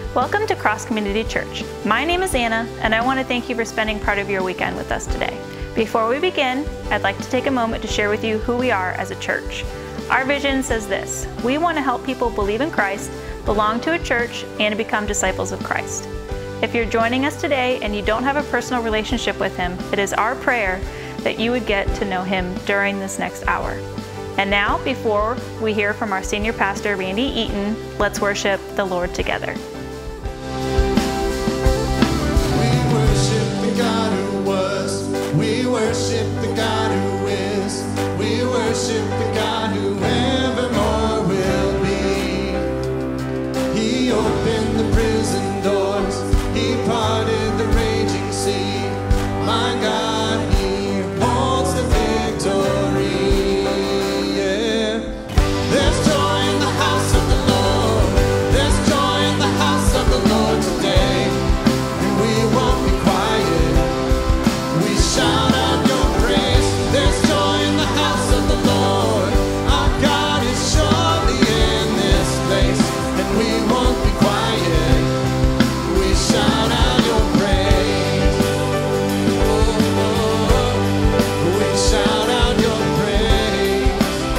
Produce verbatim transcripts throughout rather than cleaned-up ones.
Welcome to Cross Community Church. My name is Anna, and I want to thank you for spending part of your weekend with us today. Before we begin, I'd like to take a moment to share with you who we are as a church. Our vision says this: we want to help people believe in Christ, belong to a church, and become disciples of Christ. If you're joining us today and you don't have a personal relationship with Him, it is our prayer that you would get to know Him during this next hour. And now, before we hear from our senior pastor, Randy Eaton, let's worship the Lord together. We worship the God who was. We worship the God who is. We worship the God who evermore will be. He opened the prison doors. He parted the raging sea. My God, He holds the victory. Yeah. There's joy in the house of the Lord. There's joy in the house of the Lord today. And we won't be quiet. We shout out your praise. There's joy in the house of the Lord. Our God is surely in this place. And we won't be quiet. We shout out your praise. Oh, oh, we shout out your praise.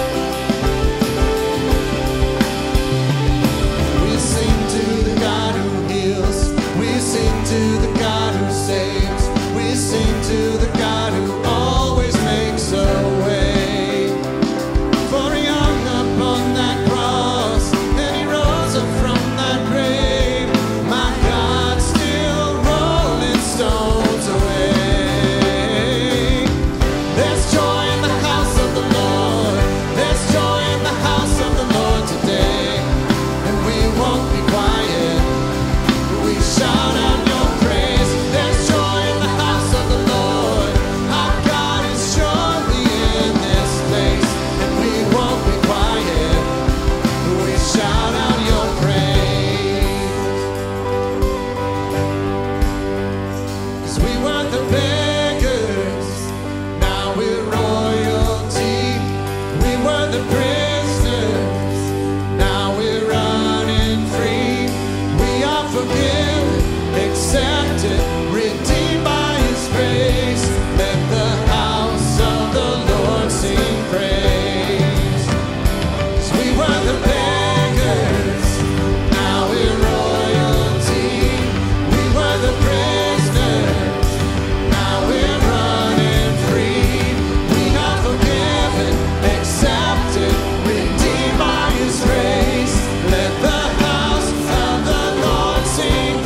We sing to the God who heals. We sing to the God who saves. We sing to the God who always makes a way. For He hung up on that cross, and He rose up from that grave. My God, still rolling stones away. There's joy in the house of the Lord. There's joy in the house of the Lord today. And we won't be quiet. We shout out your praise. There's joy in the house of the Lord. Our God is surely in this place. And we won't be quiet. We shout out your praise. 'Cause we were the beggars, now we're royalty. We were the prisoners, now we're running free. We are forgiven, accepted, redeemed by His grace. Let the house of the Lord sing praise. 'Cause we were the beggars, now we're royalty. We were the prisoners, now we're running free. We are forgiven, accepted, redeemed by His grace. Let the house of the Lord sing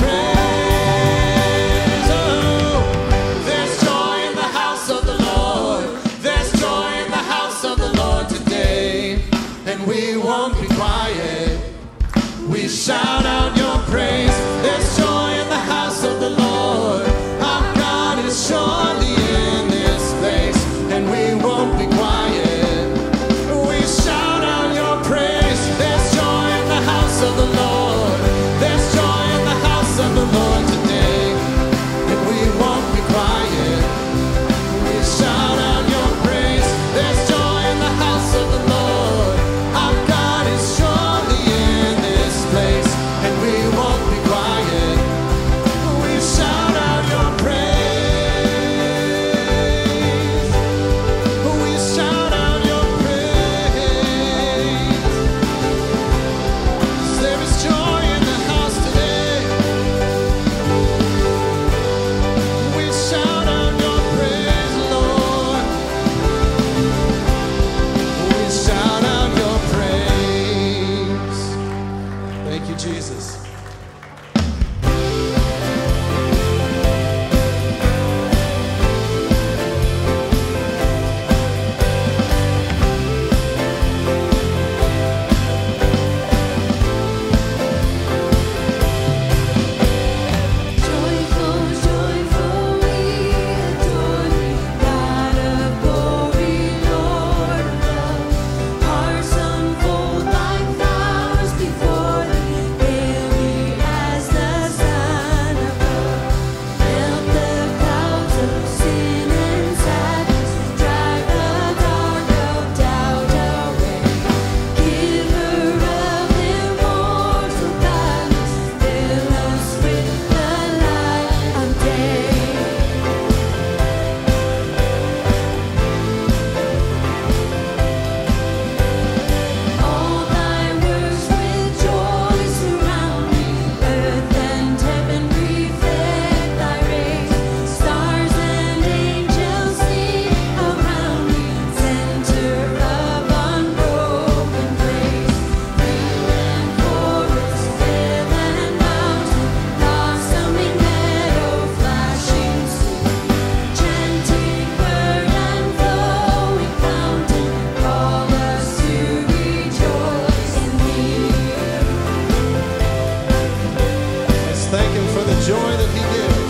Thank him for the joy that he gives.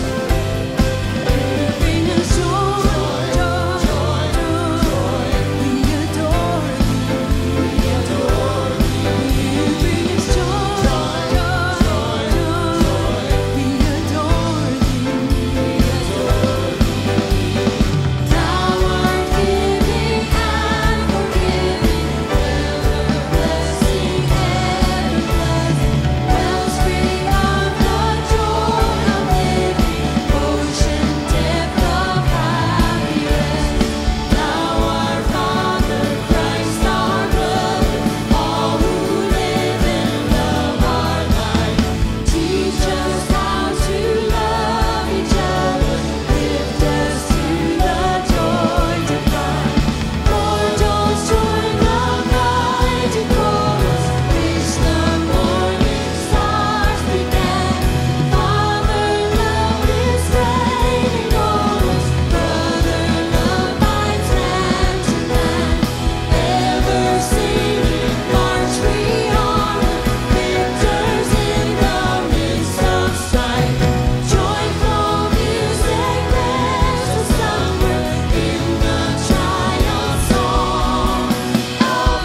Bring us joy, joy, joy, joy. We adore thee, we adore thee. You bring us joy, joy, joy, joy. We adore thee, we adore thee. Thou art giving and forgiving, ever blessing, ever blessed, wellspring of the joy of living, ocean depth of happiness. Thou art Father, Christ our brother, all who live and love our life. Teach us how to love each other, lift us to the joy divine. Mortals join the mighty chorus, which the morning stars began. Father love is reigning on us, brother love binds hand to hand. Ever singing march we honor, victors in the midst of strife. Joyful music lifts the summer in the triumph song of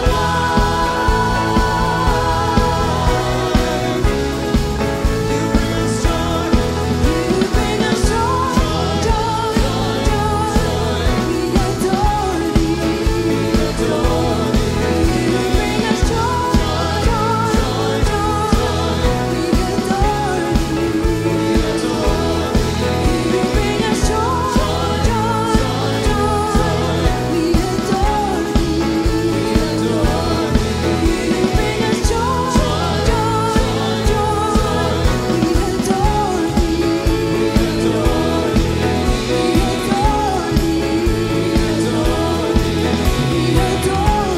love. You bring us joy, you bring us joy, joy, joy. We adore thee, we adore thee. You bring us joy, joy, joy. We adore thee, we adore thee. You bring us joy, joy, joy. We adore thee, we adore thee. You bring us joy, joy, joy. We adore thee, we adore thee. We adore thee, we adore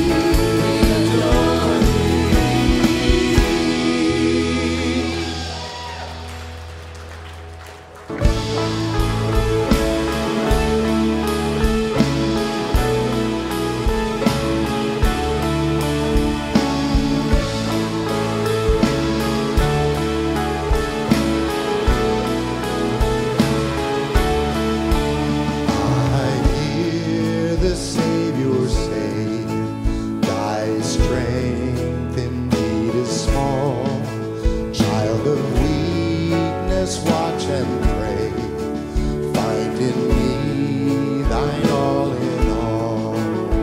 I hear the Savior say, thy strength indeed is small. Child of weakness, watch and pray. Find in me thine all in all.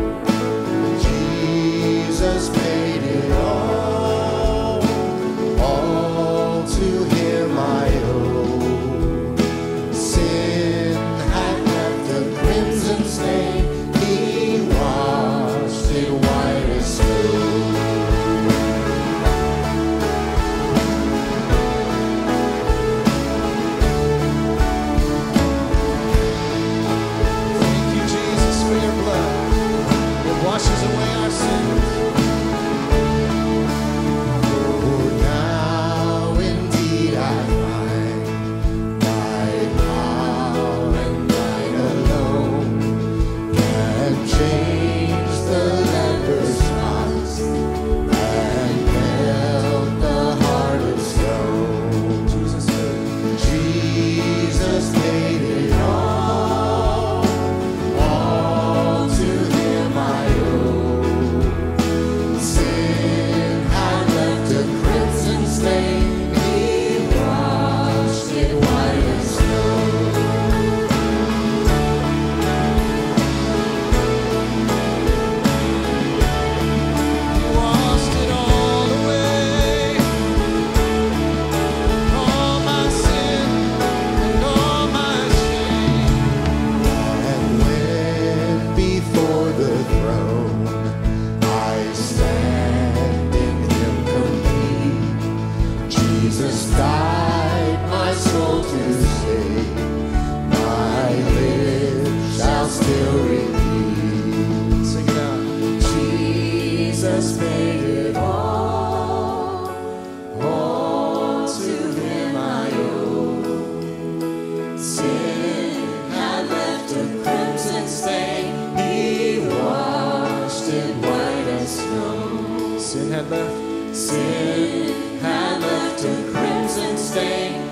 Jesus paid it all. All to him I owe. Sin had left a crimson stain. He washed it white as snow. Thank you, Jesus, for your blood. It washes away our sins. For now indeed I find thy power and thine alone can change the leper's spots and melt the heart of stone. Jesus Jesus paid it all. All to him I owe. Sin had left a crimson stain. He washed it white as snow. Washed it all away. All my sin and all my shame. And when before the throne I stand in him complete, Jesus died my soul to save. My lips shall still repeat. Sing it out. Jesus paid it all. All to him I owe. Sin had left a crimson stain. He washed it white as snow. Sin had left. Sin had left a crimson stain.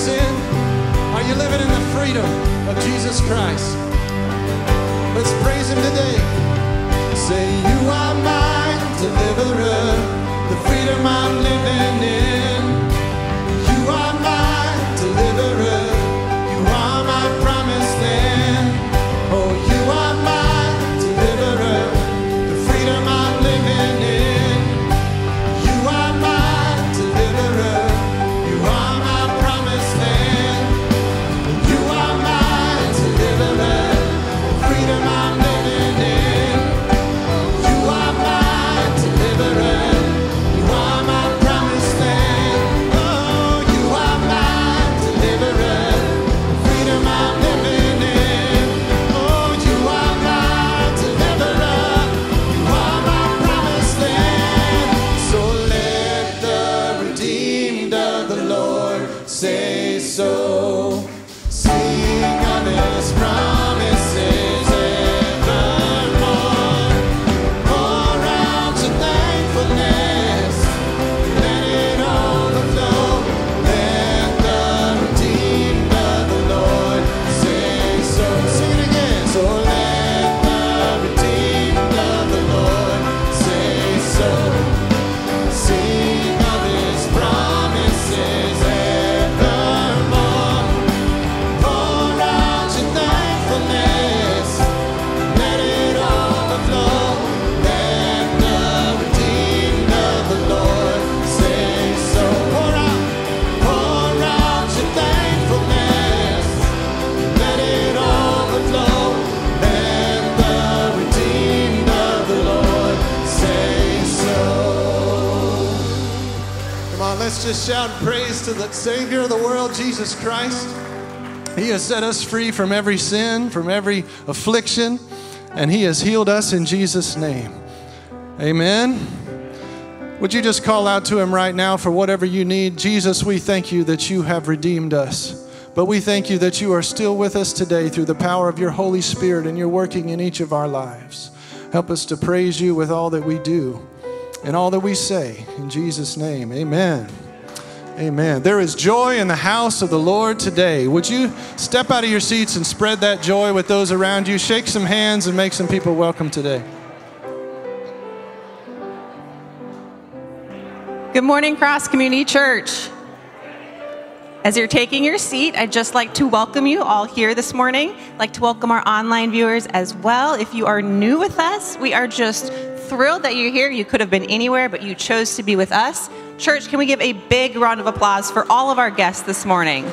sin? Are you living in the freedom of Jesus Christ? Let's praise him today. Say, you are my deliverer, the freedom I'm living in. You are my deliverer, you are my promised land. Oh, you are my deliverer, the freedom I'm living in. You are my deliverer, you are my promised land. You are my deliverer, the freedom I'm living in. You are my deliverer, you are my promised land. Oh, you are my deliverer, the freedom I'm living in. Oh, you are my deliverer, you are my promised land. So let the redeemed of the Lord say so. Sing of his promises evermore. Pour out your thankfulness, let it overflow. Let the redeemed of the Lord say so. Sing it again. So let the redeemed of the Lord say so. Sing of his promises evermore. Pour out your thankfulness, let it overflow. Let the redeemed of the Lord say so. Pour out, pour out your thankfulness, let it overflow. Let the redeemed of the Lord say so. Come on, let's just shout praise to the Savior of the world, Jesus Christ. He has set us free from every sin, from every affliction, and he has healed us in Jesus' name. Amen. Would you just call out to him right now for whatever you need? Jesus, we thank you that you have redeemed us. But we thank you that you are still with us today through the power of your Holy Spirit, and you're working in each of our lives. Help us to praise you with all that we do and all that we say. In Jesus' name, amen. Amen. There is joy in the house of the Lord today. Would you step out of your seats and spread that joy with those around you? Shake some hands and make some people welcome today. Good morning, Cross Community Church. As you're taking your seat, I'd just like to welcome you all here this morning. I'd like to welcome our online viewers as well. If you are new with us, we are just thrilled that you're here. You could have been anywhere, but you chose to be with us. Church, can we give a big round of applause for all of our guests this morning?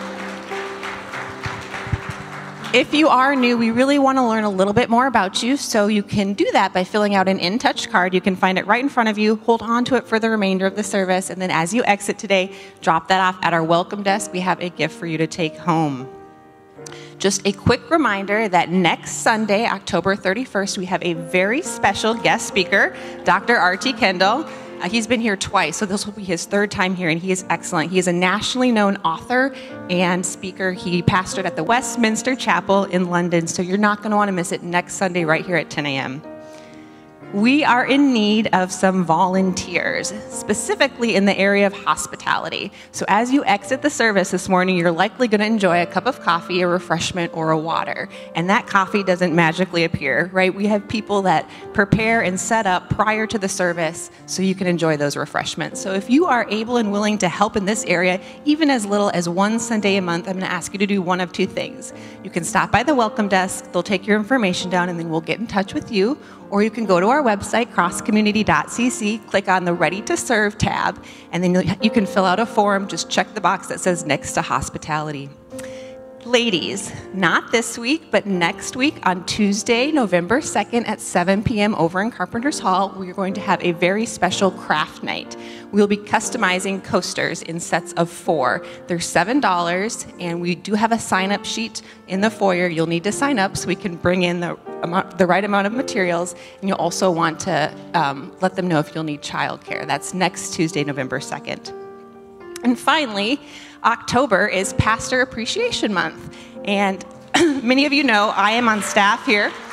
If you are new, we really want to learn a little bit more about you, so you can do that by filling out an In Touch card. You can find it right in front of you. Hold on to it for the remainder of the service, and then as you exit today, drop that off at our welcome desk. We have a gift for you to take home. Just a quick reminder that next Sunday, October thirty-first, we have a very special guest speaker, Doctor R T Kendall. Uh, he's been here twice, so this will be his third time here, and he is excellent. He is a nationally known author and speaker. He pastored at the Westminster Chapel in London, so you're not going to want to miss it next Sunday right here at ten a.m. We are in need of some volunteers, specifically in the area of hospitality. So as you exit the service this morning, you're likely going to enjoy a cup of coffee, a refreshment, or a water. And that coffee doesn't magically appear, right? We have people that prepare and set up prior to the service so you can enjoy those refreshments. So if you are able and willing to help in this area, even as little as one Sunday a month, I'm going to ask you to do one of two things. You can stop by the welcome desk, they'll take your information down, and then we'll get in touch with you. Or you can go to our website, cross community dot c c, click on the Ready to Serve tab, and then you can fill out a form. Just check the box that says Next to Hospitality. Ladies, not this week, but next week on Tuesday, November second at seven p.m. over in Carpenter's Hall, we're going to have a very special craft night. We'll be customizing coasters in sets of four. They're seven dollars, and we do have a sign-up sheet in the foyer. You'll need to sign up so we can bring in the amount, the right amount of materials, and you'll also want to um, let them know if you'll need childcare. That's next Tuesday, November second. And finally, October is Pastor Appreciation Month, and many of you know I am on staff here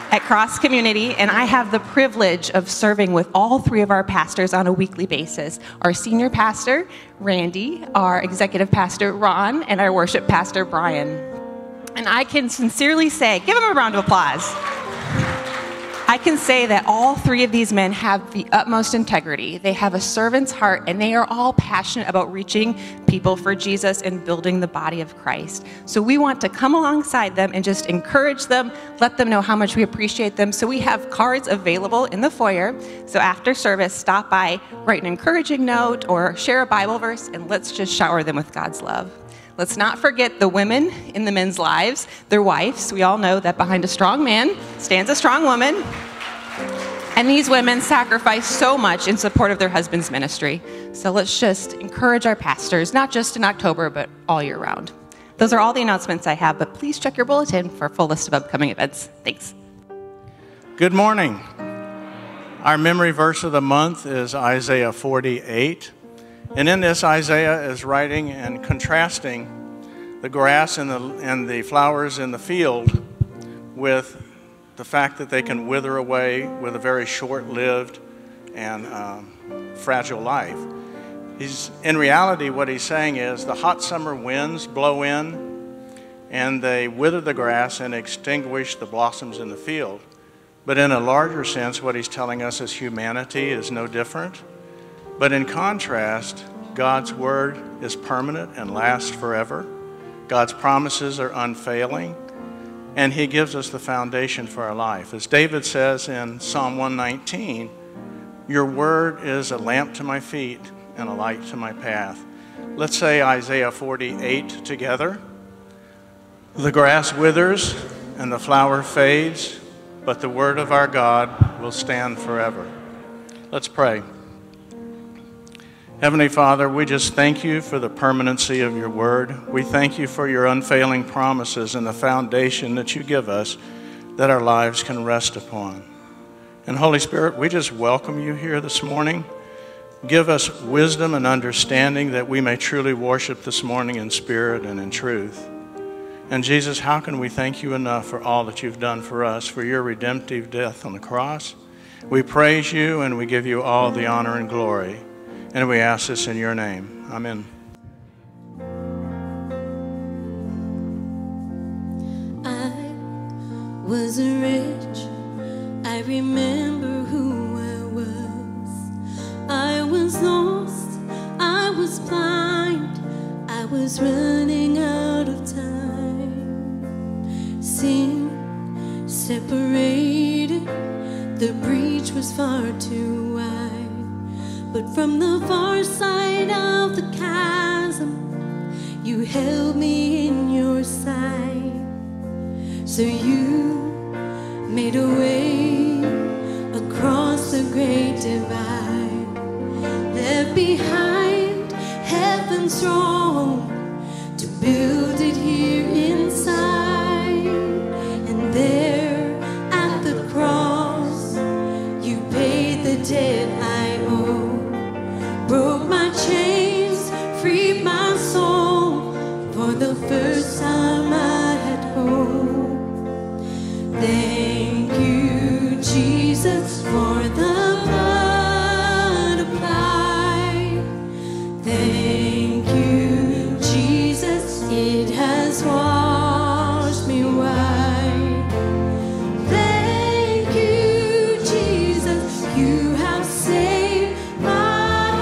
at Cross Community, and I have the privilege of serving with all three of our pastors on a weekly basis. Our senior pastor, Randy, our executive pastor, Ron, and our worship pastor, Brian. And I can sincerely say, give them a round of applause. I can say that all three of these men have the utmost integrity. They have a servant's heart, and they are all passionate about reaching people for Jesus and building the body of Christ. So we want to come alongside them and just encourage them, let them know how much we appreciate them. So we have cards available in the foyer. So after service, stop by, write an encouraging note, or share a Bible verse, and let's just shower them with God's love. Let's not forget the women in the men's lives, their wives. We all know that behind a strong man stands a strong woman. And these women sacrifice so much in support of their husband's ministry. So let's just encourage our pastors, not just in October, but all year round. Those are all the announcements I have, but please check your bulletin for a full list of upcoming events. Thanks. Good morning. Our memory verse of the month is Isaiah forty-eight. And in this, Isaiah is writing and contrasting the grass and the, and the flowers in the field with the fact that they can wither away with a very short-lived and um, fragile life. He's, in reality, what he's saying is the hot summer winds blow in and they wither the grass and extinguish the blossoms in the field. But in a larger sense, what he's telling us is humanity is no different. But in contrast, God's word is permanent and lasts forever. God's promises are unfailing, and he gives us the foundation for our life. As David says in Psalm one nineteen, your word is a lamp to my feet and a light to my path. Let's say Isaiah forty-eight together. The grass withers and the flower fades, but the word of our God will stand forever. Let's pray. Heavenly Father, we just thank you for the permanency of your word. We thank you for your unfailing promises and the foundation that you give us that our lives can rest upon. And Holy Spirit, we just welcome you here this morning. Give us wisdom and understanding that we may truly worship this morning in spirit and in truth. And Jesus, how can we thank you enough for all that you've done for us, for your redemptive death on the cross? We praise you and we give you all the honor and glory. And we ask this in your name. Amen. I was rich. I remember who I was. I was lost. I was blind. I was running out of time. Sin separated. The breach was far too wide. But from the far side of the chasm, you held me in your sight. So you made a way across the great divide, left behind heaven's throne to build it here inside. And there at the cross, you paid the debt I owe. Broke my chains, freed my soul. For the first time I had hope. Thank you, Jesus, for the blood applied. Thank you, Jesus, it has washed me white. Thank you, Jesus, you have saved my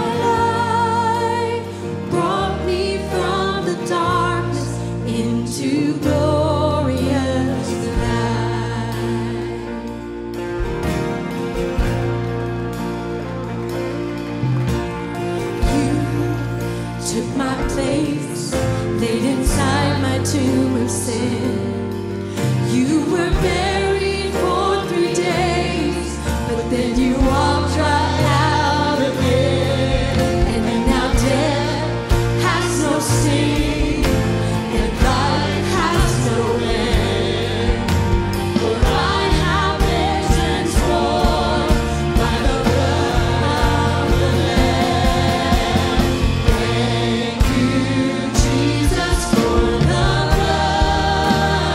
into glorious light. You took my place, laid inside my tomb of sin. You were buried for three days, but then you walked right out again. And now death has no sting. Jesus, for the blood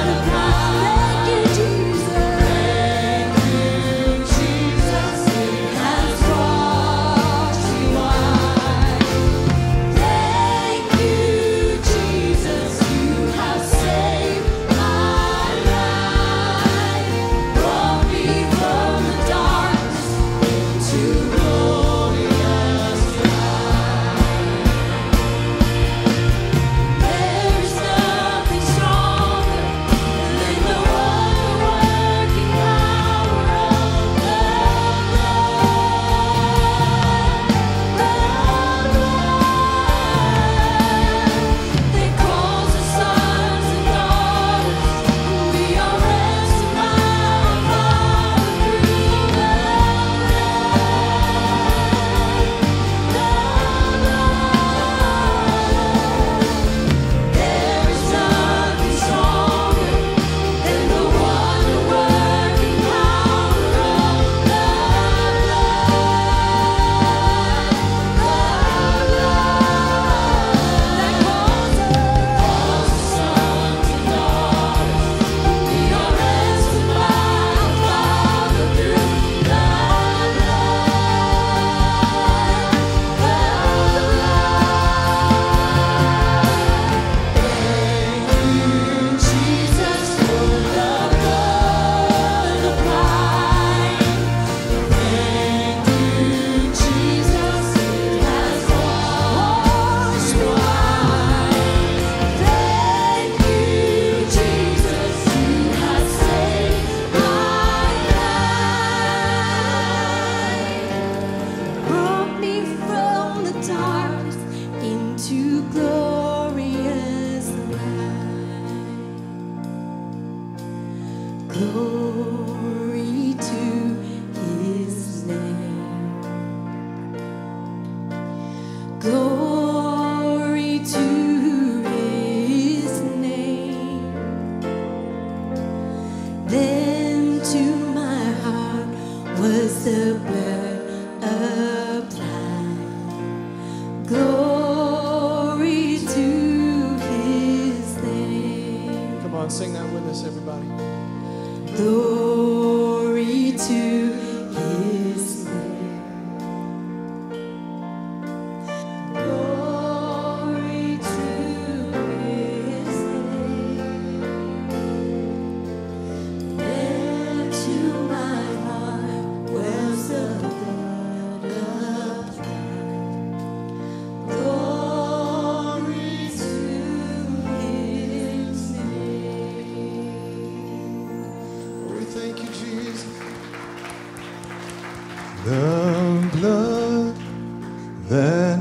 that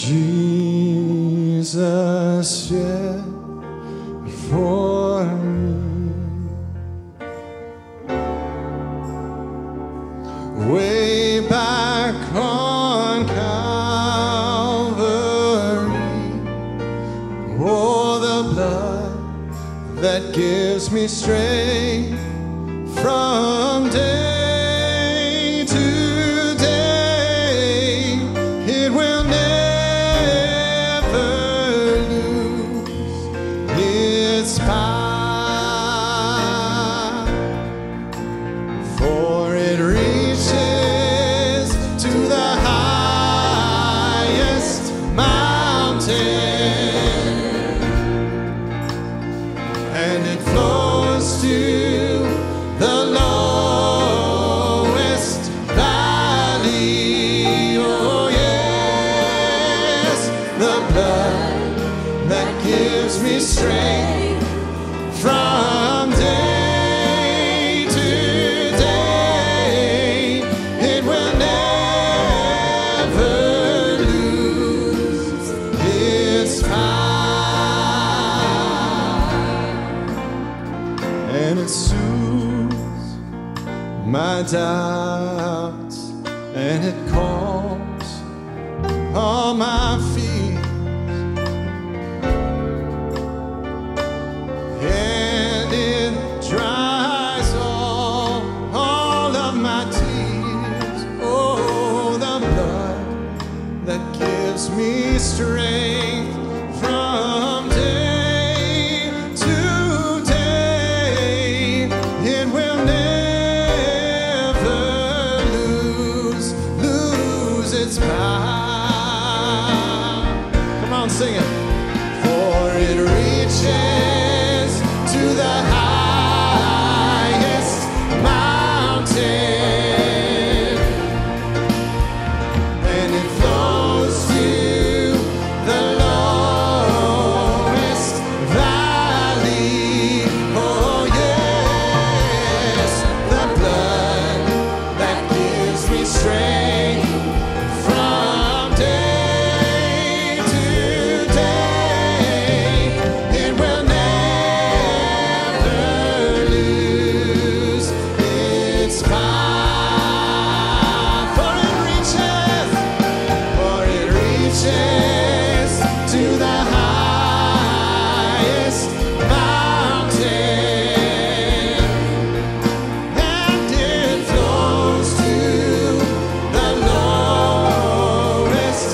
Jesus shed for me. Way back on Calvary, oh, the blood that gives me strength from day to day, it will never lose its power, for it reaches to the highest mountain, and it flows to the lowest valley. Oh yes, the blood that gives me strength from day to day, it will never lose its power, and it soothes my doubts, and it calms all my fears, and it dries all, all of my tears. Oh, the blood that gives me strength from day to day, it will never lose, lose its power. Come on, sing it. For it reaches to the highest mountain, and it flows to the lowest valley. Oh yes, the blood that gives me strength from day to day, it will never lose its power. For it reaches, for it reaches to the highest mountain, and it flows to the lowest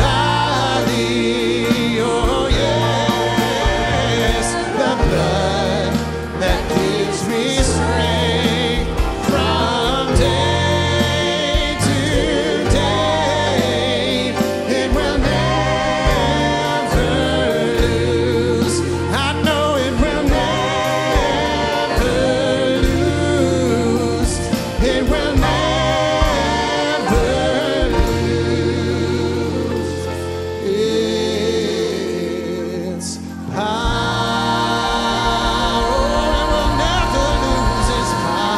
valley. Oh yes, the blood that gives me strength from day to day, it will never lose. I know it will never lose. It will never lose its power. Oh, it will never lose its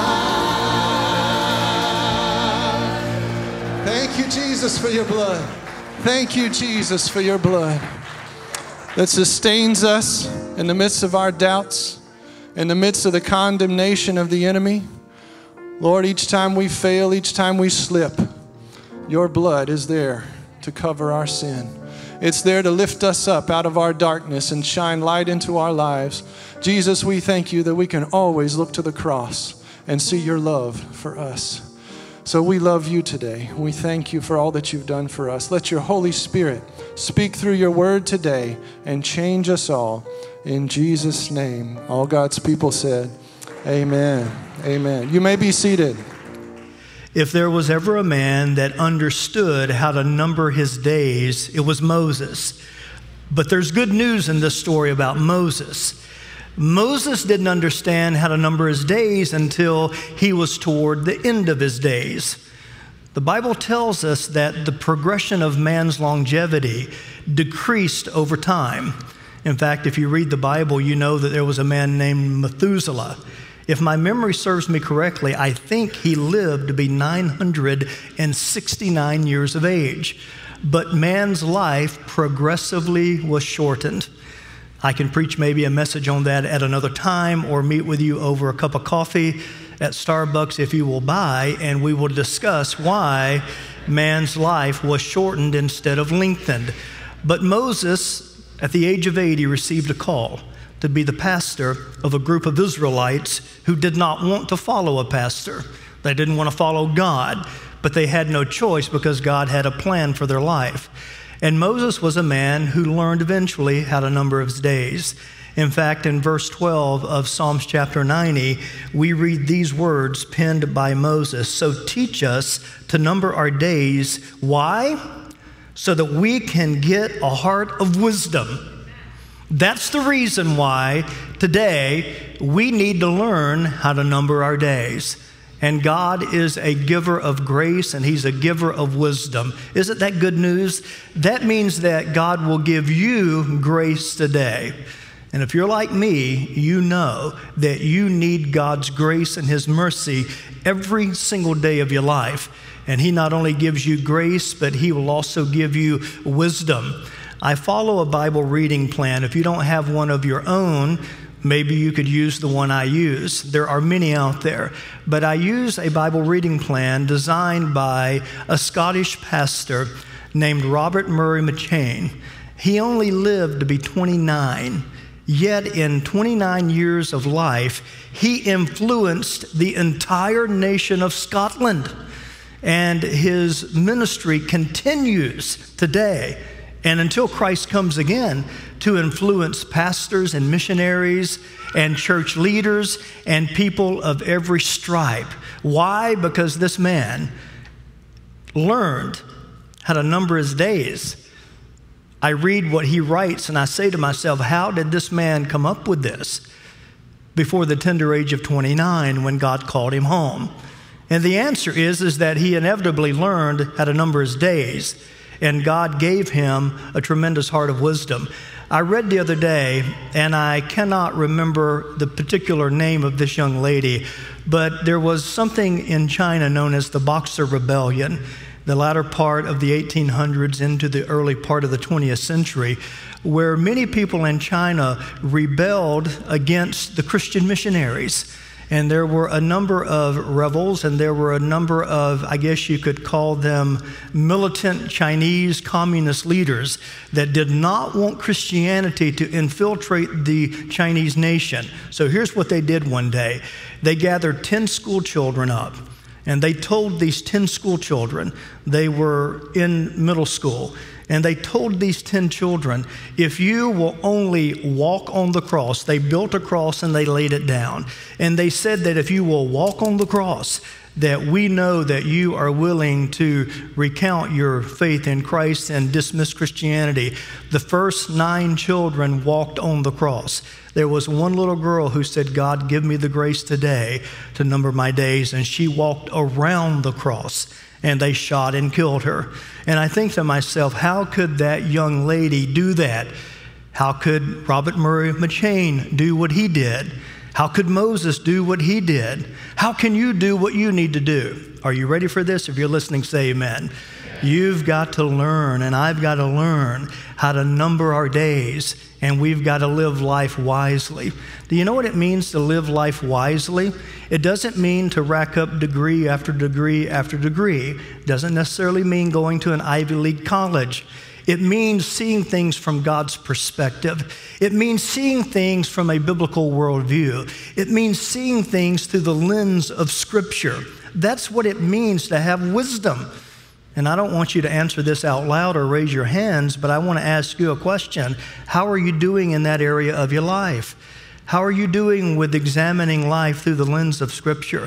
power. Thank you, Jesus, for your blood. Thank you, Jesus, for your blood that sustains us in the midst of our doubts, in the midst of the condemnation of the enemy. Lord, each time we fail, each time we slip, your blood is there to cover our sin. It's there to lift us up out of our darkness and shine light into our lives. Jesus, we thank you that we can always look to the cross and see your love for us. So we love you today. We thank you for all that you've done for us. Let your Holy Spirit speak through your word today and change us all. In Jesus' name, all God's people said, amen. Amen. You may be seated. If there was ever a man that understood how to number his days, it was Moses. But there's good news in this story about Moses. Moses didn't understand how to number his days until he was toward the end of his days. The Bible tells us that the progression of man's longevity decreased over time. In fact, if you read the Bible, you know that there was a man named Methuselah. If my memory serves me correctly, I think he lived to be nine hundred sixty-nine years of age. But man's life progressively was shortened. I can preach maybe a message on that at another time, or meet with you over a cup of coffee at Starbucks if you will buy, and we will discuss why man's life was shortened instead of lengthened. But Moses, at the age of eighty, received a call to be the pastor of a group of Israelites who did not want to follow a pastor. They didn't want to follow God, but they had no choice because God had a plan for their life. And Moses was a man who learned eventually how to number his days. In fact, in verse twelve of Psalms chapter ninety, we read these words penned by Moses. So teach us to number our days. Why? So that we can get a heart of wisdom. That's the reason why today we need to learn how to number our days. And God is a giver of grace, and he's a giver of wisdom. Isn't that good news? That means that God will give you grace today. And if you're like me, you know that you need God's grace and his mercy every single day of your life. And he not only gives you grace, but he will also give you wisdom. I follow a Bible reading plan. If you don't have one of your own, maybe you could use the one I use. There are many out there. But I use a Bible reading plan designed by a Scottish pastor named Robert Murray McCheyne. He only lived to be twenty-nine. Yet in twenty-nine years of life, he influenced the entire nation of Scotland. And his ministry continues today, and until Christ comes again, to influence pastors and missionaries and church leaders and people of every stripe. Why? Because this man learned how to number his days. I read what he writes and I say to myself, how did this man come up with this before the tender age of twenty-nine when God called him home? And the answer is, is that he inevitably learned how to number his days. And God gave him a tremendous heart of wisdom. I read the other day, and I cannot remember the particular name of this young lady, but there was something in China known as the Boxer Rebellion, the latter part of the eighteen hundreds into the early part of the twentieth century, where many people in China rebelled against the Christian missionaries. And there were a number of rebels, and there were a number of, I guess you could call them, militant Chinese communist leaders that did not want Christianity to infiltrate the Chinese nation. So here's what they did one day. They gathered ten school children up, and they told these ten school children, they were in middle school, and they told these ten children, if you will only walk on the cross, they built a cross and they laid it down. And they said that if you will walk on the cross, that we know that you are willing to recount your faith in Christ and dismiss Christianity. The first nine children walked on the cross. There was one little girl who said, God, give me the grace today to number my days. And she walked around the cross, and they shot and killed her. And I think to myself, how could that young lady do that? How could Robert Murray McCheyne do what he did? How could Moses do what he did? How can you do what you need to do? Are you ready for this? If you're listening, say amen. You've got to learn, and I've got to learn how to number our days, and we've got to live life wisely. Do you know what it means to live life wisely? It doesn't mean to rack up degree after degree after degree. It doesn't necessarily mean going to an Ivy League college. It means seeing things from God's perspective. It means seeing things from a biblical worldview. It means seeing things through the lens of Scripture. That's what it means to have wisdom. And I don't want you to answer this out loud or raise your hands, but I want to ask you a question. How are you doing in that area of your life? How are you doing with examining life through the lens of Scripture?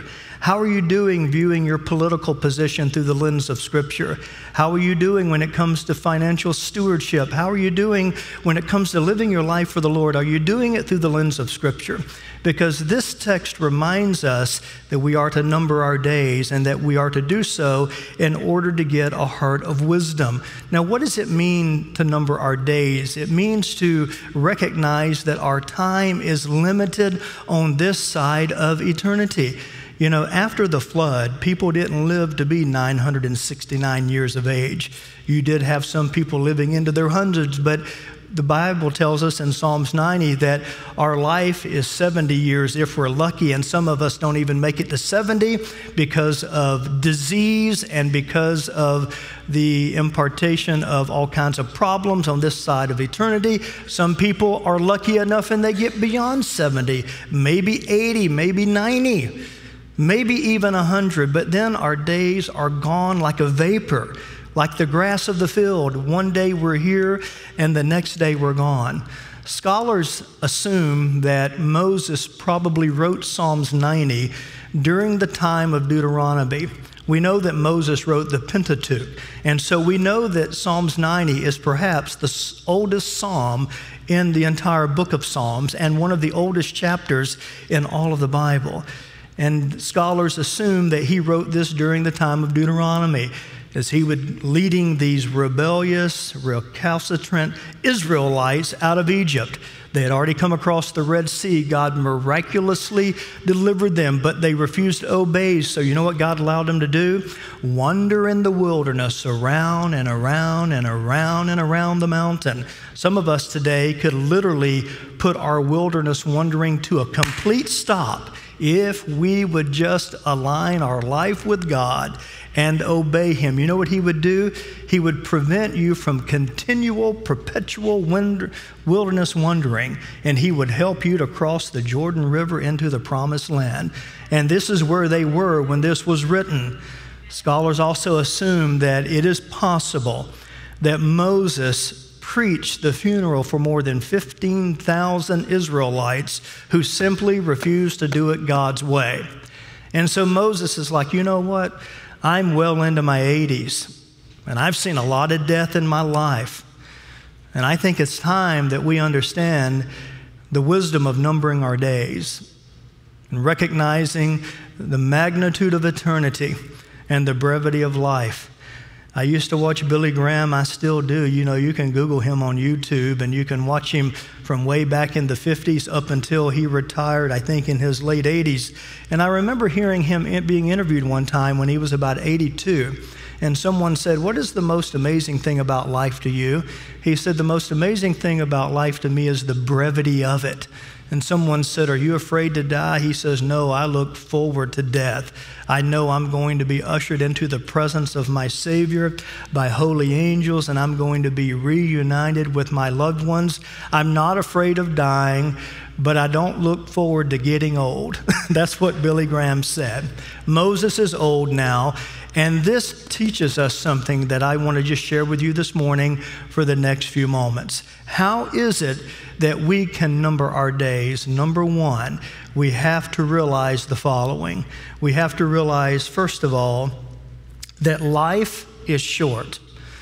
How are you doing viewing your political position through the lens of Scripture? How are you doing when it comes to financial stewardship? How are you doing when it comes to living your life for the Lord? Are you doing it through the lens of Scripture? Because this text reminds us that we are to number our days and that we are to do so in order to get a heart of wisdom. Now, what does it mean to number our days? It means to recognize that our time is limited on this side of eternity. You know, after the flood, people didn't live to be nine hundred sixty-nine years of age. You did have some people living into their hundreds, but the Bible tells us in Psalms ninety that our life is seventy years if we're lucky, and some of us don't even make it to seventy because of disease and because of the impartation of all kinds of problems on this side of eternity. Some people are lucky enough and they get beyond seventy, maybe eighty, maybe ninety, maybe even one hundred, but then our days are gone like a vapor. Like the grass of the field, one day we're here and the next day we're gone. Scholars assume that Moses probably wrote Psalms ninety during the time of Deuteronomy. We know that Moses wrote the Pentateuch, and so we know that Psalms ninety is perhaps the oldest psalm in the entire book of Psalms and one of the oldest chapters in all of the Bible. And scholars assume that he wrote this during the time of Deuteronomy, as he was leading these rebellious, recalcitrant Israelites out of Egypt. They had already come across the Red Sea. God miraculously delivered them, but they refused to obey. So you know what God allowed them to do? Wander in the wilderness around and around and around and around the mountain. Some of us today could literally put our wilderness wandering to a complete stop if we would just align our life with God and obey Him. You know what He would do? He would prevent you from continual, perpetual wilderness wandering, and He would help you to cross the Jordan River into the Promised Land. And this is where they were when this was written. Scholars also assume that it is possible that Moses preached the funeral for more than fifteen thousand Israelites who simply refused to do it God's way. And so Moses is like, you know what? I'm well into my eighties, and I've seen a lot of death in my life. And I think it's time that we understand the wisdom of numbering our days and recognizing the magnitude of eternity and the brevity of life. I used to watch Billy Graham. I still do. You know, you can Google him on YouTube, and you can watch him from way back in the fifties up until he retired, I think, in his late eighties. And I remember hearing him being interviewed one time when he was about eighty-two. And someone said, "What is the most amazing thing about life to you?" He said, "The most amazing thing about life to me is the brevity of it." And someone said, "Are you afraid to die?" He says, "No, I look forward to death. I know I'm going to be ushered into the presence of my Savior by holy angels, and I'm going to be reunited with my loved ones. I'm not afraid of dying, but I don't look forward to getting old." That's what Billy Graham said. Moses is old now, and this teaches us something that I want to just share with you this morning for the next few moments. How is it that we can number our days? Number one, we have to realize the following. We have to realize, first of all, that life is short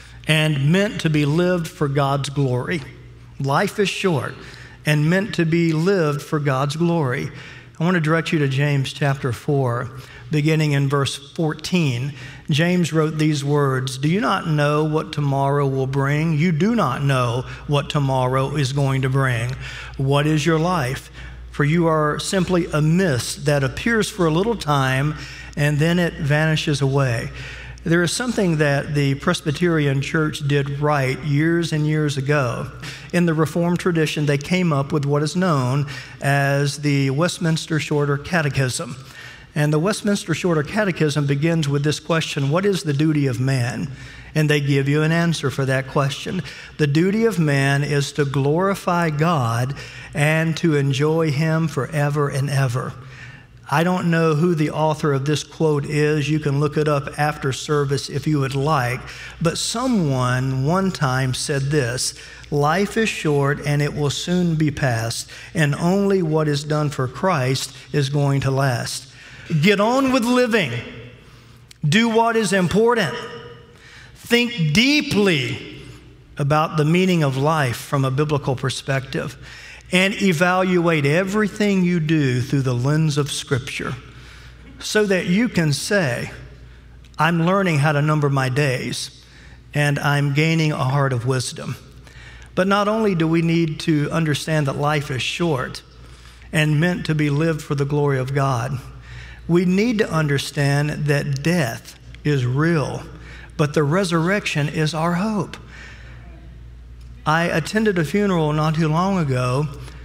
and meant to be lived for God's glory. Life is short and meant to be lived for God's glory. I want to direct you to James chapter four, beginning in verse fourteen. James wrote these words, "Do you not know what tomorrow will bring? You do not know what tomorrow is going to bring. What is your life? For you are simply a mist that appears for a little time and then it vanishes away." There is something that the Presbyterian Church did right years and years ago. In the Reformed tradition, they came up with what is known as the Westminster Shorter Catechism. And the Westminster Shorter Catechism begins with this question: what is the duty of man? And they give you an answer for that question. The duty of man is to glorify God and to enjoy Him forever and ever. I don't know who the author of this quote is. You can look it up after service if you would like. But someone one time said this: life is short and it will soon be past, and only what is done for Christ is going to last. Get on with living. Do what is important. Think deeply about the meaning of life from a biblical perspective, and evaluate everything you do through the lens of Scripture so that you can say, I'm learning how to number my days, and I'm gaining a heart of wisdom. But not only do we need to understand that life is short and meant to be lived for the glory of God, we need to understand that death is real, but the resurrection is our hope. I attended a funeral not too long ago,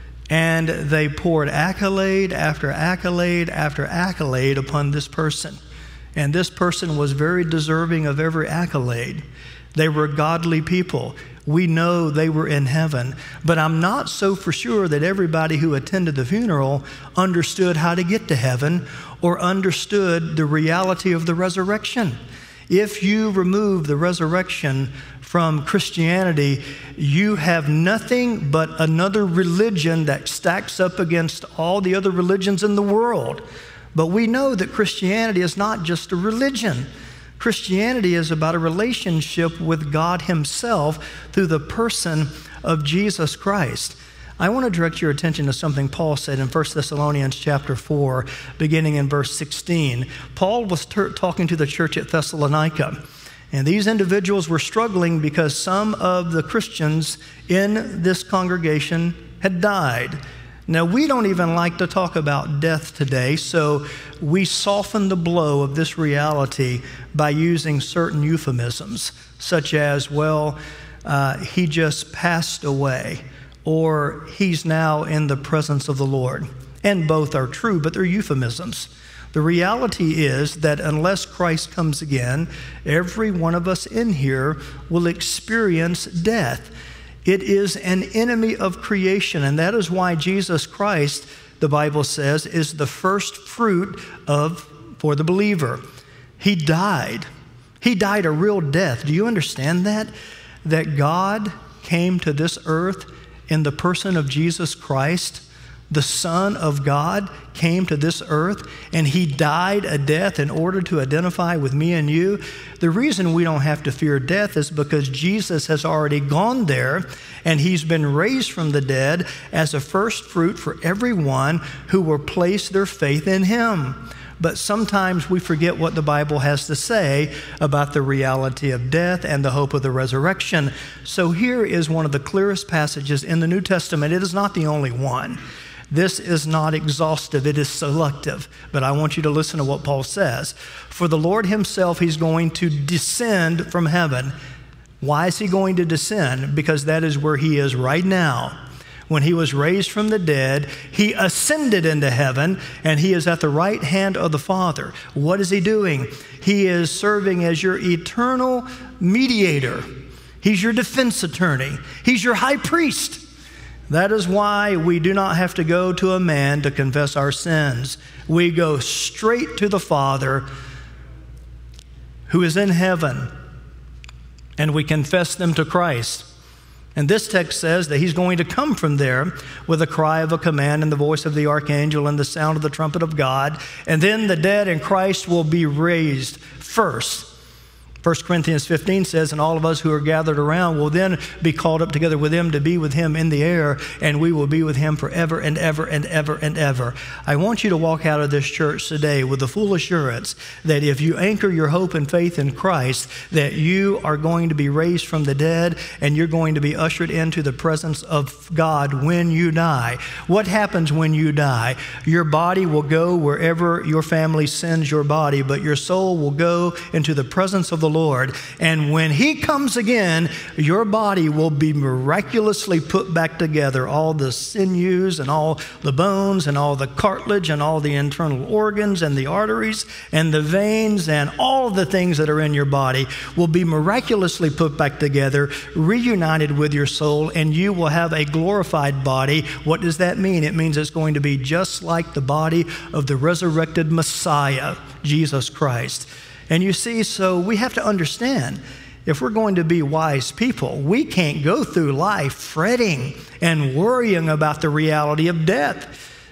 and they poured accolade after accolade after accolade upon this person. And this person was very deserving of every accolade. They were godly people. We know they were in heaven. But I'm not so for sure that everybody who attended the funeral understood how to get to heaven or understood the reality of the resurrection. If you remove the resurrection from Christianity, you have nothing but another religion that stacks up against all the other religions in the world. But we know that Christianity is not just a religion. Christianity is about a relationship with God Himself through the person of Jesus Christ. I want to direct your attention to something Paul said in First Thessalonians chapter four, beginning in verse sixteen. Paul was ter- talking to the church at Thessalonica, and these individuals were struggling because some of the Christians in this congregation had died. Now, we don't even like to talk about death today, so we soften the blow of this reality by using certain euphemisms, such as, well, uh, he just passed away, or he's now in the presence of the Lord. And both are true, but they're euphemisms. The reality is that unless Christ comes again, every one of us in here will experience death. It is an enemy of creation, and that is why Jesus Christ, the Bible says, is the first fruit of for the believer. He died. He died a real death. Do you understand that? That God came to this earth in the person of Jesus Christ. The Son of God came to this earth, and He died a death in order to identify with me and you. The reason we don't have to fear death is because Jesus has already gone there, and He's been raised from the dead as a first fruit for everyone who will place their faith in Him. But sometimes we forget what the Bible has to say about the reality of death and the hope of the resurrection. So here is one of the clearest passages in the New Testament. It is not the only one. This is not exhaustive, it is selective. But I want you to listen to what Paul says. For the Lord Himself, He's going to descend from heaven. Why is He going to descend? Because that is where He is right now. When He was raised from the dead, He ascended into heaven, and He is at the right hand of the Father. What is He doing? He is serving as your eternal mediator. He's your defense attorney. He's your high priest. That is why we do not have to go to a man to confess our sins. We go straight to the Father who is in heaven, and we confess them to Christ. And this text says that He's going to come from there with a cry of a command and the voice of the archangel and the sound of the trumpet of God. And then the dead in Christ will be raised first. First Corinthians fifteen says, and all of us who are gathered around will then be called up together with Him to be with Him in the air, and we will be with Him forever and ever and ever and ever. I want you to walk out of this church today with the full assurance that if you anchor your hope and faith in Christ, that you are going to be raised from the dead, and you're going to be ushered into the presence of God when you die. What happens when you die? Your body will go wherever your family sends your body, but your soul will go into the presence of the Lord. And when He comes again, your body will be miraculously put back together. All the sinews and all the bones and all the cartilage and all the internal organs and the arteries and the veins and all the things that are in your body will be miraculously put back together, reunited with your soul, and you will have a glorified body. What does that mean? It means it's going to be just like the body of the resurrected Messiah, Jesus Christ. And you see, so we have to understand, if we're going to be wise people, we can't go through life fretting and worrying about the reality of death.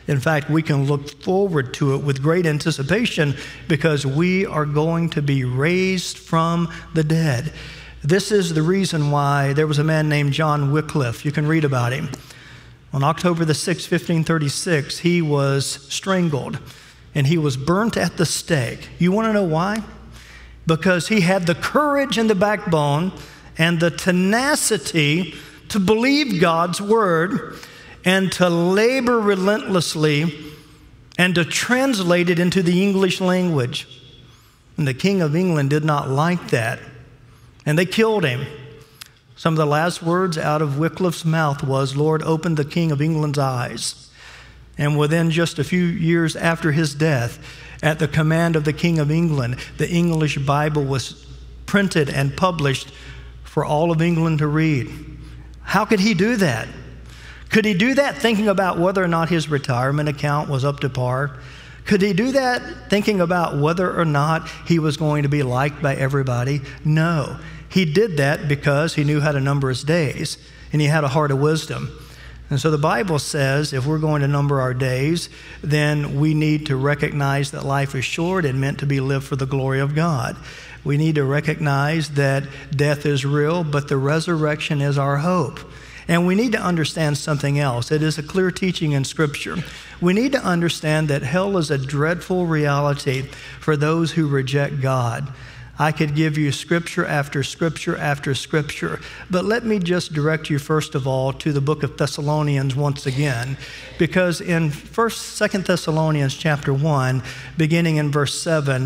In fact, we can look forward to it with great anticipation because we are going to be raised from the dead. This is the reason why there was a man named John Wycliffe. You can read about him. On October the sixth, fifteen thirty-six, he was strangled and he was burnt at the stake. You want to know why? Because he had the courage and the backbone and the tenacity to believe God's word and to labor relentlessly and to translate it into the English language. And the King of England did not like that, and they killed him. Some of the last words out of Wycliffe's mouth was, "Lord, open the King of England's eyes." And within just a few years after his death, at the command of the King of England, the English Bible was printed and published for all of England to read. How could he do that? Could he do that thinking about whether or not his retirement account was up to par? Could he do that thinking about whether or not he was going to be liked by everybody? No. He did that because he knew how to number his days, and he had a heart of wisdom. And so the Bible says if we're going to number our days, then we need to recognize that life is short and meant to be lived for the glory of God. We need to recognize that death is real, but the resurrection is our hope. And we need to understand something else. It is a clear teaching in Scripture. We need to understand that hell is a dreadful reality for those who reject God. I could give you scripture after scripture after scripture, but let me just direct you first of all to the book of Thessalonians once again, because in First, Second Thessalonians chapter one, beginning in verse seven,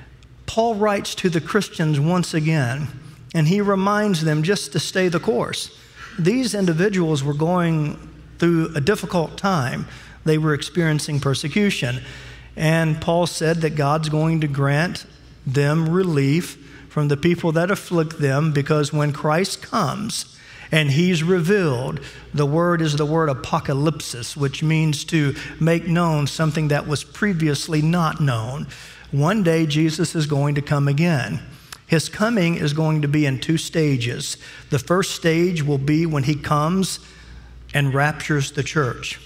Paul writes to the Christians once again, and he reminds them just to stay the course. These individuals were going through a difficult time. They were experiencing persecution. And Paul said that God's going to grant them relief from the people that afflict them, because when Christ comes and he's revealed, the word is the word apocalypsis, which means to make known something that was previously not known. One day Jesus is going to come again. His coming is going to be in two stages. The first stage will be when he comes and raptures the church.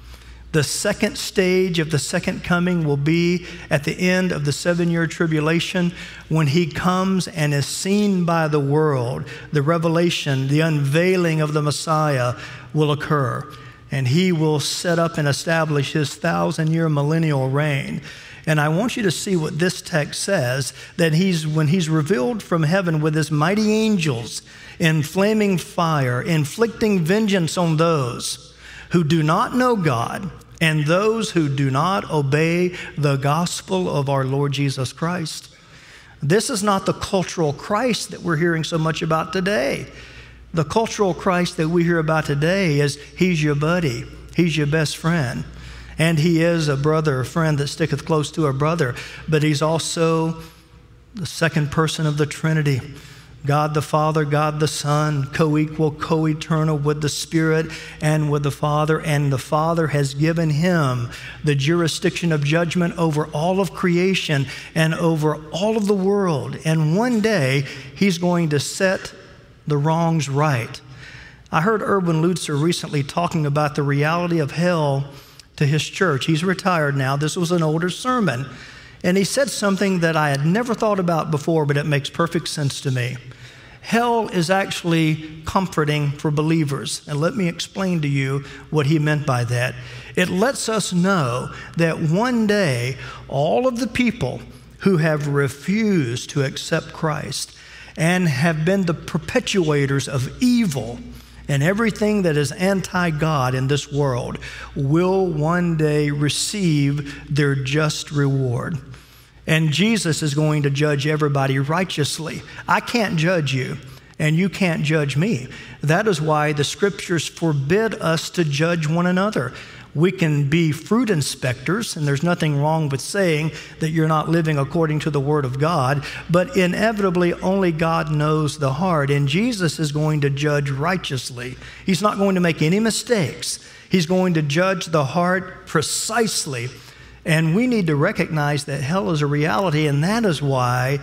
The second stage of the second coming will be at the end of the seven-year tribulation, when he comes and is seen by the world. The revelation, the unveiling of the Messiah will occur, and he will set up and establish his thousand-year millennial reign. And I want you to see what this text says, that he's, when he's revealed from heaven with his mighty angels in flaming fire, inflicting vengeance on those who do not know God and those who do not obey the gospel of our Lord Jesus Christ. This is not the cultural Christ that we're hearing so much about today. The cultural Christ that we hear about today is he's your buddy, he's your best friend. And he is a brother, a friend that sticketh close to a brother. But he's also the second person of the Trinity. God the Father, God the Son, co-equal, co-eternal with the Spirit and with the Father. And the Father has given him the jurisdiction of judgment over all of creation and over all of the world. And one day, he's going to set the wrongs right. I heard Erwin Lutzer recently talking about the reality of hell to his church. He's retired now. This was an older sermon. And he said something that I had never thought about before, but it makes perfect sense to me. Hell is actually comforting for believers. And let me explain to you what he meant by that. It lets us know that one day, all of the people who have refused to accept Christ and have been the perpetuators of evil and everything that is anti-God in this world will one day receive their just reward. And Jesus is going to judge everybody righteously. I can't judge you, and you can't judge me. That is why the scriptures forbid us to judge one another. We can be fruit inspectors, and there's nothing wrong with saying that you're not living according to the Word of God, but inevitably only God knows the heart, and Jesus is going to judge righteously. He's not going to make any mistakes. He's going to judge the heart precisely, and we need to recognize that hell is a reality, and that is why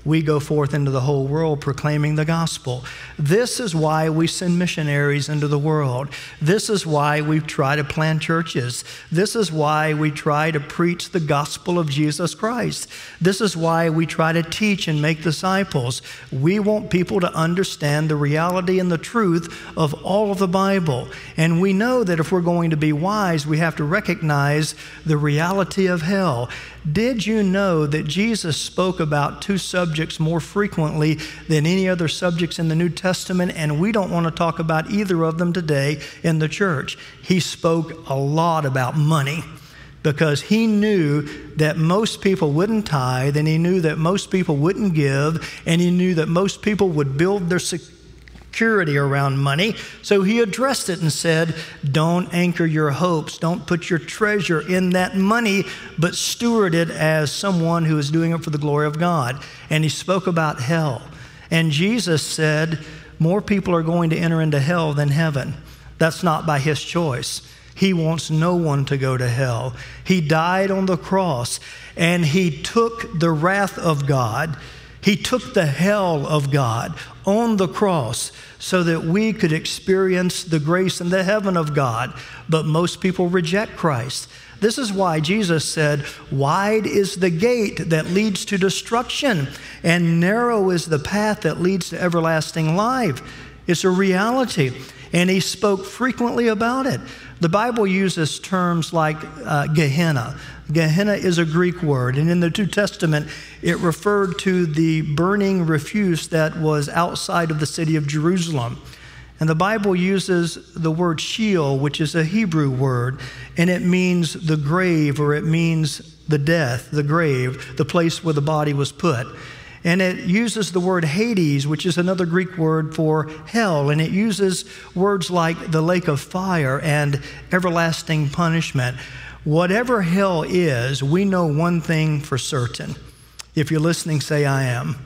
we go forth into the whole world proclaiming the gospel. This is why we send missionaries into the world. This is why we try to plant churches. This is why we try to preach the gospel of Jesus Christ. This is why we try to teach and make disciples. We want people to understand the reality and the truth of all of the Bible. And we know that if we're going to be wise, we have to recognize the reality of hell. Did you know that Jesus spoke about two subjects more frequently than any other subjects in the New Testament? And we don't want to talk about either of them today in the church. He spoke a lot about money because he knew that most people wouldn't tithe, and he knew that most people wouldn't give, and he knew that most people would build their security around money. So he addressed it and said, don't anchor your hopes, don't put your treasure in that money, but steward it as someone who is doing it for the glory of God. And he spoke about hell. And Jesus said, more people are going to enter into hell than heaven. That's not by his choice. He wants no one to go to hell. He died on the cross, and he took the wrath of God. He took the hell of God on the cross so that we could experience the grace and the heaven of God. But most people reject Christ. This is why Jesus said, wide is the gate that leads to destruction, and narrow is the path that leads to everlasting life. It's a reality. And he spoke frequently about it. The Bible uses terms like uh, Gehenna. Gehenna is a Greek word, and in the New Testament, it referred to the burning refuse that was outside of the city of Jerusalem. And the Bible uses the word Sheol, which is a Hebrew word, and it means the grave, or it means the death, the grave, the place where the body was put. And it uses the word Hades, which is another Greek word for hell. And it uses words like the lake of fire and everlasting punishment. Whatever hell is, we know one thing for certain. If you're listening, say, I am.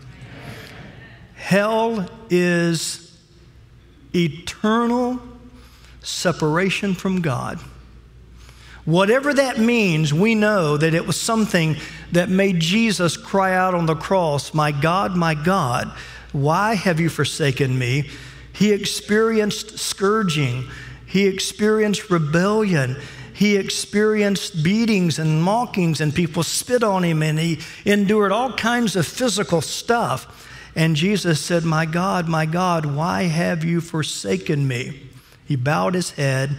Hell is eternal separation from God. Whatever that means, we know that it was something that made Jesus cry out on the cross, my God, my God, why have you forsaken me? He experienced scourging. He experienced rebellion. He experienced beatings and mockings, and people spit on him, and he endured all kinds of physical stuff. And Jesus said, my God, my God, why have you forsaken me? He bowed his head.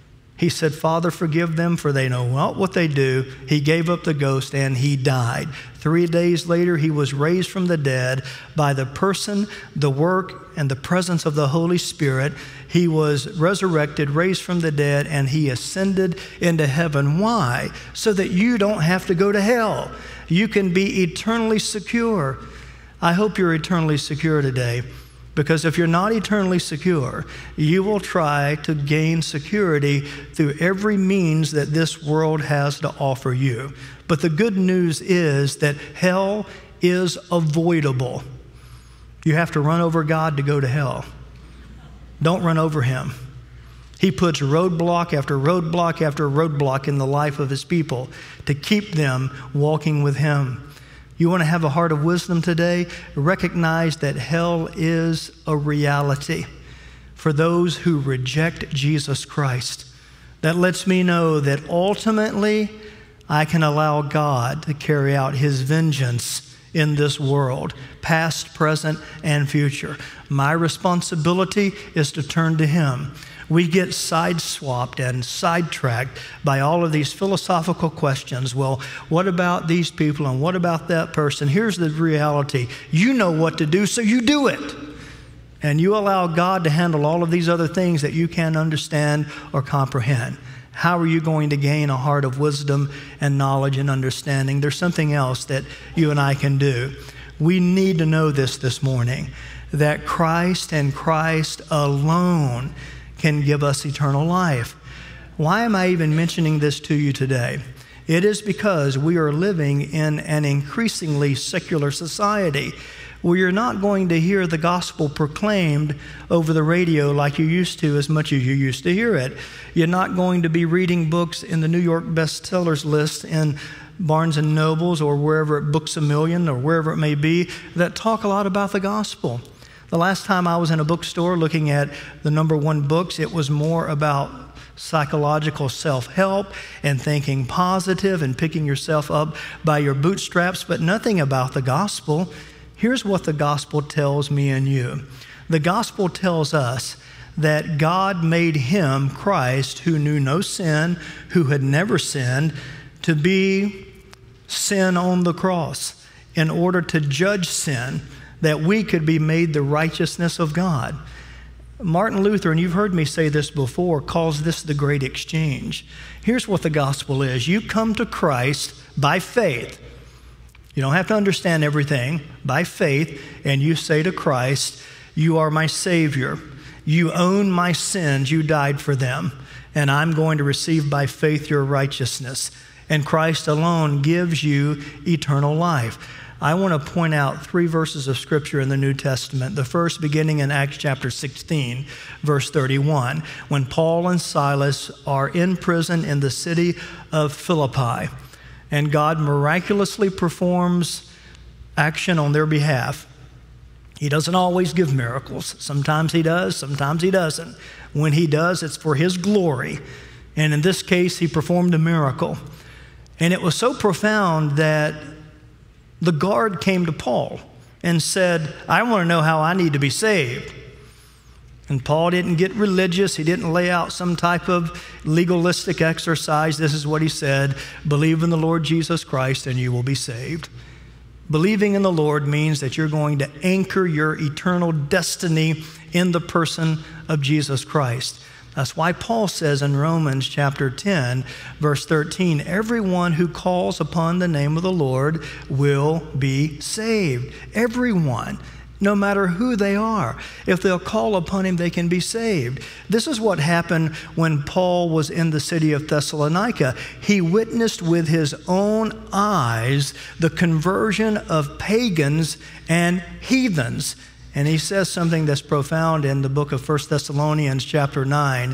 He said, Father, forgive them, for they know not what they do. He gave up the ghost, and he died. Three days later, he was raised from the dead by the person, the work, and the presence of the Holy Spirit. He was resurrected, raised from the dead, and he ascended into heaven. Why? So that you don't have to go to hell. You can be eternally secure. I hope you're eternally secure today. Because if you're not eternally secure, you will try to gain security through every means that this world has to offer you. But the good news is that hell is avoidable. You have to run over God to go to hell. Don't run over him. He puts roadblock after roadblock after roadblock in the life of his people to keep them walking with him. You want to have a heart of wisdom today? Recognize that hell is a reality for those who reject Jesus Christ. That lets me know that ultimately I can allow God to carry out his vengeance in this world, past, present, and future. My responsibility is to turn to him. We get side-swapped and sidetracked by all of these philosophical questions. Well, what about these people and what about that person? Here's the reality. You know what to do, so you do it. And you allow God to handle all of these other things that you can't understand or comprehend. How are you going to gain a heart of wisdom and knowledge and understanding? There's something else that you and I can do. We need to know this this morning, that Christ and Christ alone can give us eternal life. Why am I even mentioning this to you today? It is because we are living in an increasingly secular society where you're not going to hear the gospel proclaimed over the radio like you used to as much as you used to hear it. You're not going to be reading books in the New York bestsellers list in Barnes and Nobles or wherever, Books A Million or wherever it may be, that talk a lot about the gospel. The last time I was in a bookstore looking at the number one books, it was more about psychological self-help and thinking positive and picking yourself up by your bootstraps, but nothing about the gospel. Here's what the gospel tells me and you. The gospel tells us that God made him, Christ, who knew no sin, who had never sinned, to be sin on the cross in order to judge sin, that we could be made the righteousness of God. Martin Luther, and you've heard me say this before, calls this the great exchange. Here's what the gospel is. You come to Christ by faith. You don't have to understand everything. By faith, and you say to Christ, you are my Savior. You own my sins. You died for them. And I'm going to receive by faith your righteousness. And Christ alone gives you eternal life. I want to point out three verses of Scripture in the New Testament. The first beginning in Acts chapter sixteen, verse thirty-one, when Paul and Silas are in prison in the city of Philippi, and God miraculously performs action on their behalf. He doesn't always give miracles. Sometimes he does, sometimes he doesn't. When he does, it's for his glory. And in this case, he performed a miracle. And it was so profound that the guard came to Paul and said, I want to know how I need to be saved. And Paul didn't get religious. He didn't lay out some type of legalistic exercise. This is what he said: believe in the Lord Jesus Christ and you will be saved. Believing in the Lord means that you're going to anchor your eternal destiny in the person of Jesus Christ. That's why Paul says in Romans chapter ten, verse thirteen, everyone who calls upon the name of the Lord will be saved. Everyone, no matter who they are. If they'll call upon him, they can be saved. This is what happened when Paul was in the city of Thessalonica. He witnessed with his own eyes the conversion of pagans and heathens. And he says something that's profound in the book of First Thessalonians chapter nine.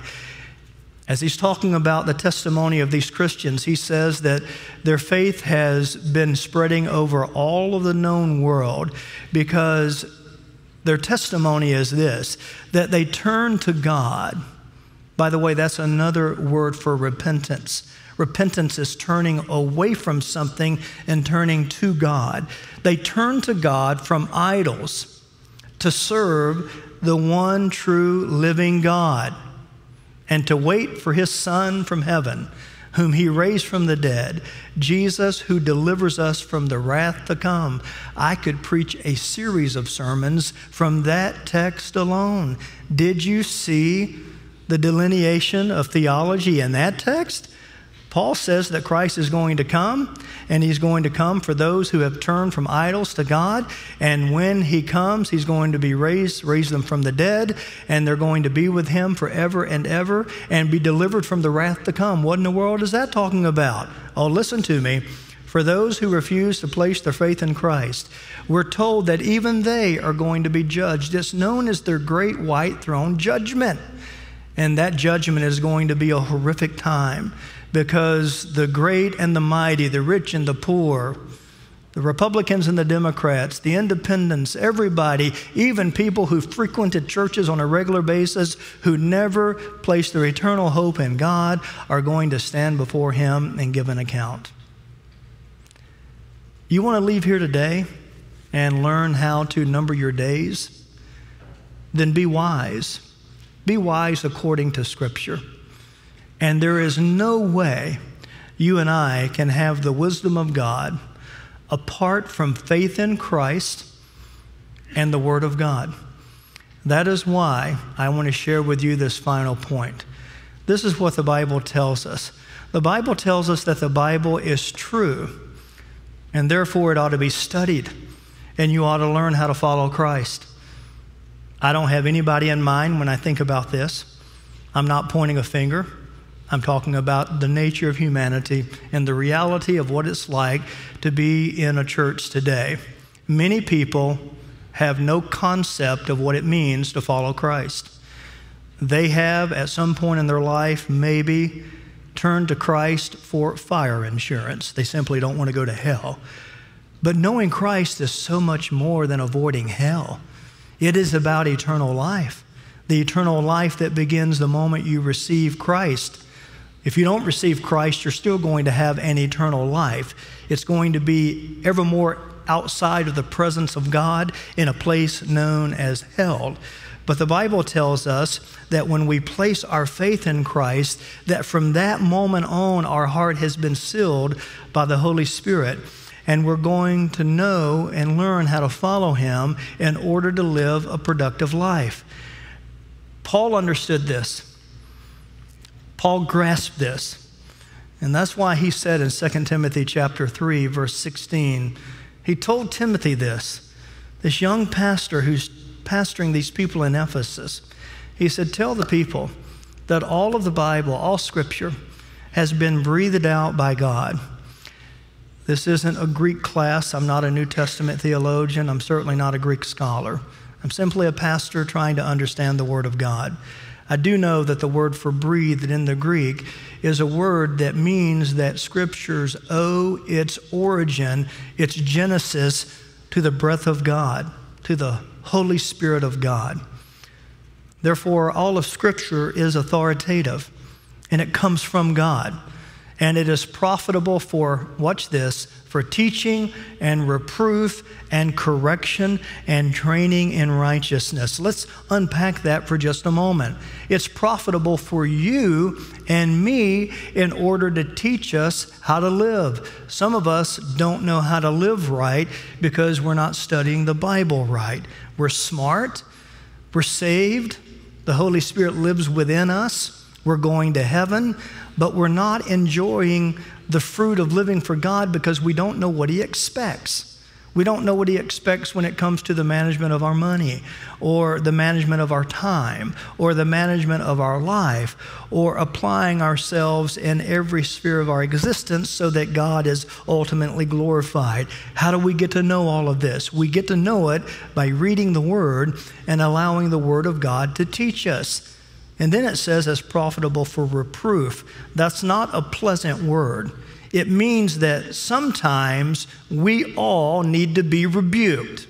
As he's talking about the testimony of these Christians, he says that their faith has been spreading over all of the known world because their testimony is this, that they turn to God. By the way, that's another word for repentance. Repentance is turning away from something and turning to God. They turn to God from idols to serve the one true living God and to wait for his Son from heaven, whom he raised from the dead, Jesus, who delivers us from the wrath to come. I could preach a series of sermons from that text alone. Did you see the delineation of theology in that text? Paul says that Christ is going to come, and he's going to come for those who have turned from idols to God. And when he comes, he's going to be raised, raise them from the dead, and they're going to be with him forever and ever and be delivered from the wrath to come. What in the world is that talking about? Oh, listen to me. For those who refuse to place their faith in Christ, we're told that even they are going to be judged. It's known as their great white throne judgment. And that judgment is going to be a horrific time, because the great and the mighty, the rich and the poor, the Republicans and the Democrats, the independents, everybody, even people who frequented churches on a regular basis, who never placed their eternal hope in God, are going to stand before him and give an account. You want to leave here today and learn how to number your days? Then be wise. Be wise according to Scripture. And there is no way you and I can have the wisdom of God apart from faith in Christ and the Word of God. That is why I want to share with you this final point. This is what the Bible tells us. The Bible tells us that the Bible is true, and therefore it ought to be studied, and you ought to learn how to follow Christ. I don't have anybody in mind when I think about this. I'm not pointing a finger. I'm talking about the nature of humanity and the reality of what it's like to be in a church today. Many people have no concept of what it means to follow Christ. They have, at some point in their life, maybe turn to Christ for fire insurance. They simply don't want to go to hell. But knowing Christ is so much more than avoiding hell. It is about eternal life, the eternal life that begins the moment you receive Christ. If you don't receive Christ, you're still going to have an eternal life. It's going to be evermore outside of the presence of God in a place known as hell. But the Bible tells us that when we place our faith in Christ, that from that moment on, our heart has been sealed by the Holy Spirit. And we're going to know and learn how to follow Him in order to live a productive life. Paul understood this. Paul grasped this. And that's why he said in Second Timothy chapter three, verse sixteen, he told Timothy this, this young pastor who's pastoring these people in Ephesus. He said, tell the people that all of the Bible, all Scripture, has been breathed out by God. This isn't a Greek class. I'm not a New Testament theologian. I'm certainly not a Greek scholar. I'm simply a pastor trying to understand the Word of God. I do know that the word for breathed in the Greek is a word that means that Scriptures owe its origin, its genesis, to the breath of God, to the Holy Spirit of God. Therefore, all of Scripture is authoritative, and it comes from God. And it is profitable for, watch this, for teaching and reproof and correction and training in righteousness. Let's unpack that for just a moment. It's profitable for you and me in order to teach us how to live. Some of us don't know how to live right because we're not studying the Bible right. We're smart, we're saved, the Holy Spirit lives within us, we're going to heaven, but we're not enjoying the fruit of living for God because we don't know what He expects. We don't know what He expects when it comes to the management of our money, or the management of our time, or the management of our life, or applying ourselves in every sphere of our existence so that God is ultimately glorified. How do we get to know all of this? We get to know it by reading the Word and allowing the Word of God to teach us. And then it says it's profitable for reproof. That's not a pleasant word. It means that sometimes we all need to be rebuked.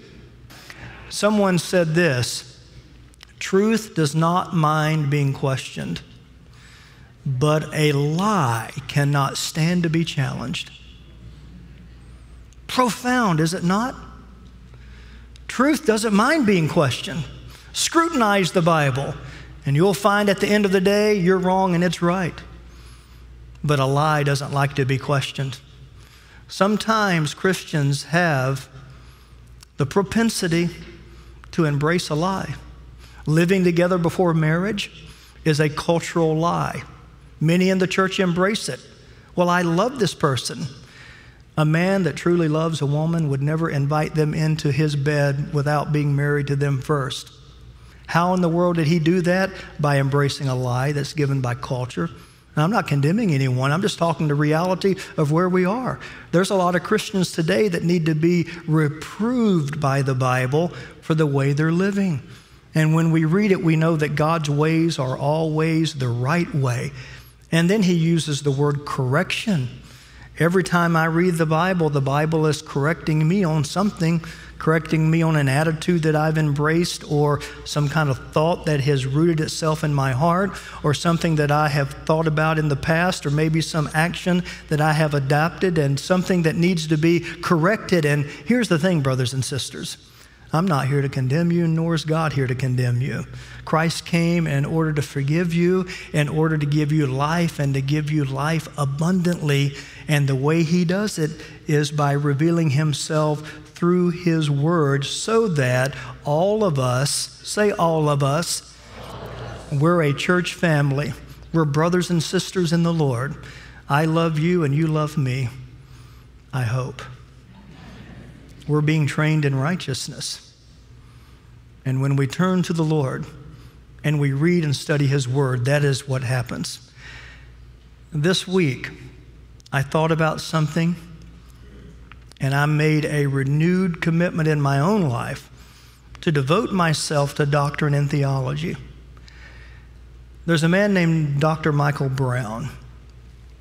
Someone said this, truth does not mind being questioned, but a lie cannot stand to be challenged. Profound, is it not? Truth doesn't mind being questioned. Scrutinize the Bible, and you'll find at the end of the day, you're wrong and it's right. But a lie doesn't like to be questioned. Sometimes Christians have the propensity to embrace a lie. Living together before marriage is a cultural lie. Many in the church embrace it. Well, I love this person. A man that truly loves a woman would never invite them into his bed without being married to them first. How in the world did he do that? By embracing a lie that's given by culture. Now, I'm not condemning anyone. I'm just talking the reality of where we are. There's a lot of Christians today that need to be reproved by the Bible for the way they're living. And when we read it, we know that God's ways are always the right way. And then He uses the word correction. Every time I read the Bible, the Bible is correcting me on something, correcting me on an attitude that I've embraced, or some kind of thought that has rooted itself in my heart, or something that I have thought about in the past, or maybe some action that I have adopted and something that needs to be corrected. And here's the thing, brothers and sisters. I'm not here to condemn you, nor is God here to condemn you. Christ came in order to forgive you, in order to give you life, and to give you life abundantly. And the way He does it is by revealing Himself through His Word, so that all of us, say all of us, we're a church family. We're brothers and sisters in the Lord. I love you and you love me, I hope. We're being trained in righteousness. And when we turn to the Lord and we read and study His Word, that is what happens. This week, I thought about something, and I made a renewed commitment in my own life to devote myself to doctrine and theology. There's a man named Doctor Michael Brown.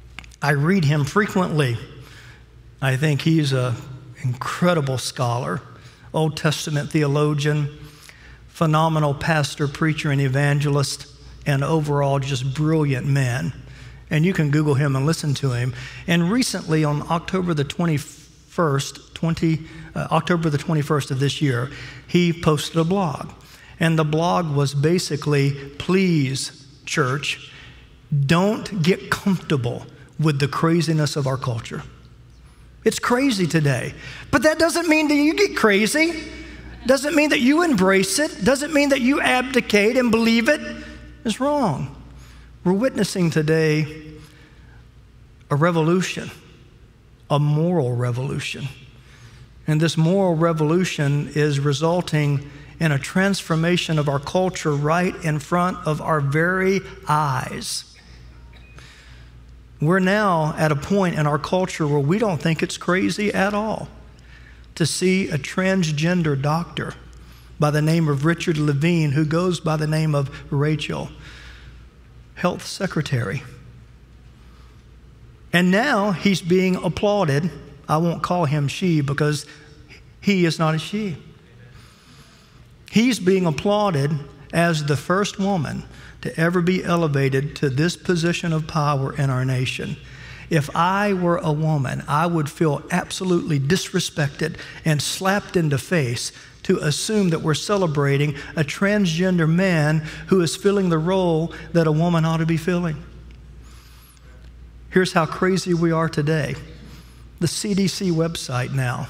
I read him frequently. I think he's an incredible scholar, Old Testament theologian, phenomenal pastor, preacher, and evangelist, and overall just brilliant man. And you can Google him and listen to him. And recently, on October the twenty-first, twenty, uh, October the twenty-first of this year, he posted a blog. And the blog was basically, please, church, don't get comfortable with the craziness of our culture. It's crazy today. But that doesn't mean that you get crazy. Doesn't mean that you embrace it. Doesn't mean that you abdicate and believe it. It's wrong. We're witnessing today a revolution, a moral revolution. And this moral revolution is resulting in a transformation of our culture right in front of our very eyes. We're now at a point in our culture where we don't think it's crazy at all to see a transgender doctor by the name of Richard Levine, who goes by the name of Rachel, health secretary. And now he's being applauded. I won't call him she because he is not a she. He's being applauded as the first woman to ever be elevated to this position of power in our nation. If I were a woman, I would feel absolutely disrespected and slapped in the face to assume that we're celebrating a transgender man who is filling the role that a woman ought to be filling. Here's how crazy we are today. The C D C website now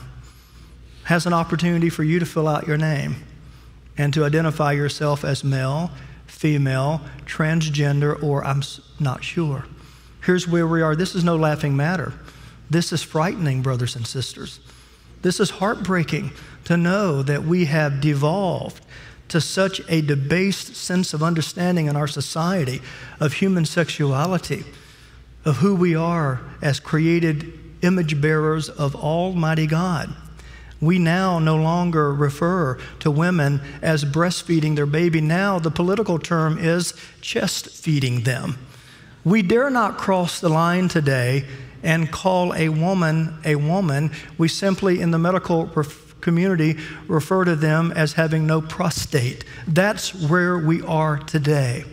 has an opportunity for you to fill out your name and to identify yourself as male, female, transgender, or I'm not sure. Here's where we are. This is no laughing matter. This is frightening, brothers and sisters. This is heartbreaking to know that we have devolved to such a debased sense of understanding in our society of human sexuality, of who we are as created image bearers of Almighty God. We now no longer refer to women as breastfeeding their baby. Now the political term is chest feeding them. We dare not cross the line today and call a woman a woman. We simply, in the medical ref- community, refer to them as having no prostate. That's where we are today.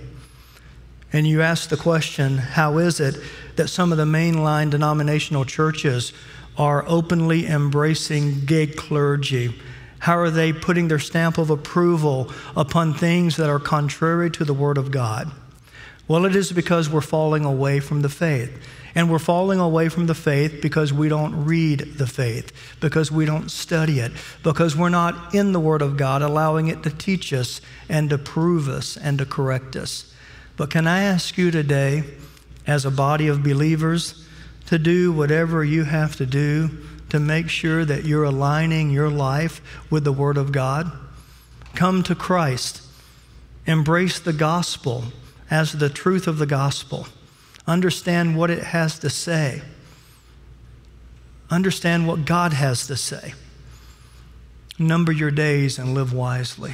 And you ask the question, how is it that some of the mainline denominational churches are openly embracing gay clergy? How are they putting their stamp of approval upon things that are contrary to the Word of God? Well, it is because we're falling away from the faith. And we're falling away from the faith because we don't read the faith, because we don't study it, because we're not in the Word of God, allowing it to teach us and to prove us and to correct us. But can I ask you today, as a body of believers, to do whatever you have to do to make sure that you're aligning your life with the Word of God? Come to Christ. Embrace the gospel as the truth of the gospel. Understand what it has to say. Understand what God has to say. Number your days and live wisely.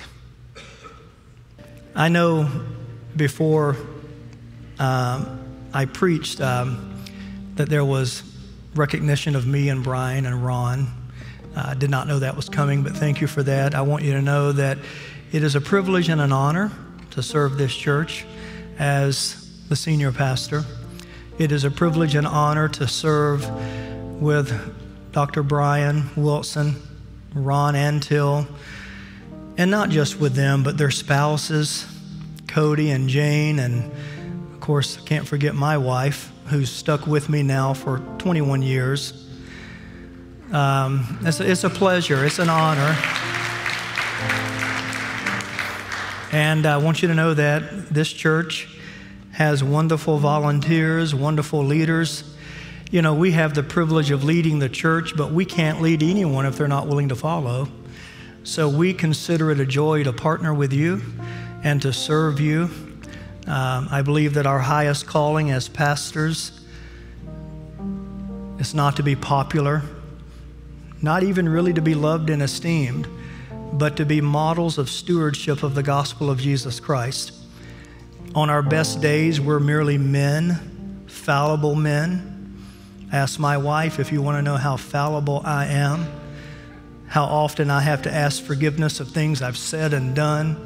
I know before um, I preached um, that there was recognition of me and Brian and Ron. I uh, did not know that was coming, but thank you for that. I want you to know that it is a privilege and an honor to serve this church as the senior pastor. It is a privilege and honor to serve with Doctor Brian Wilson, Ron Antill, and not just with them, but their spouses, Cody and Jane, and of course, I can't forget my wife, who's stuck with me now for twenty-one years. Um, it's, a, it's a pleasure, it's an honor. And I want you to know that this church has wonderful volunteers, wonderful leaders. You know, we have the privilege of leading the church, but we can't lead anyone if they're not willing to follow. So we consider it a joy to partner with you and to serve you. Um, I believe that our highest calling as pastors is not to be popular, not even really to be loved and esteemed, but to be models of stewardship of the gospel of Jesus Christ. On our best days, we're merely men, fallible men, Ask my wife if you want to know how fallible I am, how often I have to ask forgiveness of things I've said and done.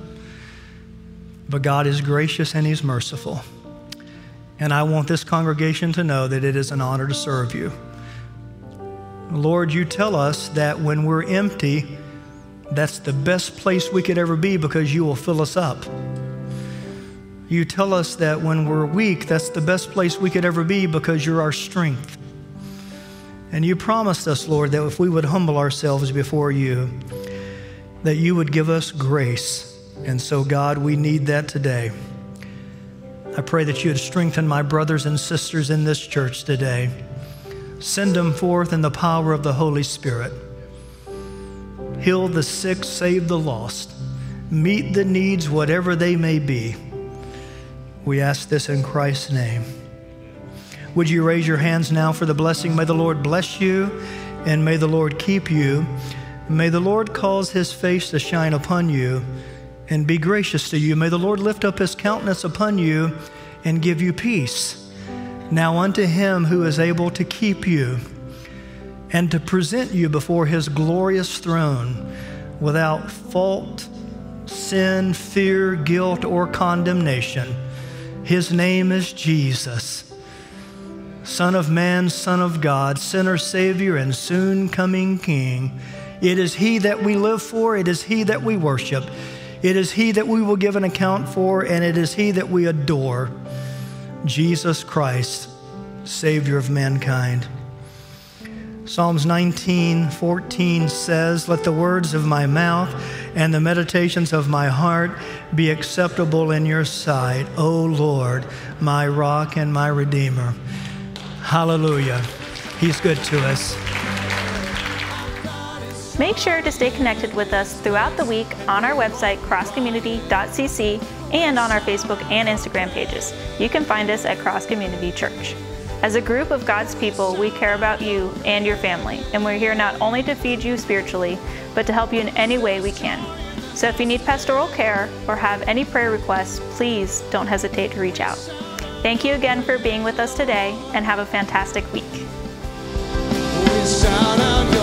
But God is gracious and He's merciful. And I want this congregation to know that it is an honor to serve you. Lord, you tell us that when we're empty, that's the best place we could ever be because you will fill us up. You tell us that when we're weak, that's the best place we could ever be because you're our strength. And you promised us, Lord, that if we would humble ourselves before you, that you would give us grace. And so, God, we need that today. I pray that you would strengthen my brothers and sisters in this church today. Send them forth in the power of the Holy Spirit. Heal the sick, save the lost. Meet the needs, whatever they may be. We ask this in Christ's name. Would you raise your hands now for the blessing? May the Lord bless you, and may the Lord keep you. May the Lord cause His face to shine upon you and be gracious to you. May the Lord lift up His countenance upon you and give you peace. Now unto Him who is able to keep you and to present you before His glorious throne without fault, sin, fear, guilt, or condemnation. His name is Jesus, Son of Man, Son of God, sinner, Savior, and soon coming King. It is He that we live for. It is He that we worship. It is He that we will give an account for, and it is He that we adore. Jesus Christ, Savior of mankind. Psalms nineteen fourteen says, "Let the words of my mouth and the meditations of my heart be acceptable in your sight, O Lord, my rock and my redeemer." Hallelujah. He's good to us. Make sure to stay connected with us throughout the week on our website, cross community dot c c, and on our Facebook and Instagram pages. You can find us at Cross Community Church. As a group of God's people, we care about you and your family, and we're here not only to feed you spiritually, but to help you in any way we can. So if you need pastoral care or have any prayer requests, please don't hesitate to reach out. Thank you again for being with us today, and have a fantastic week. We shout out your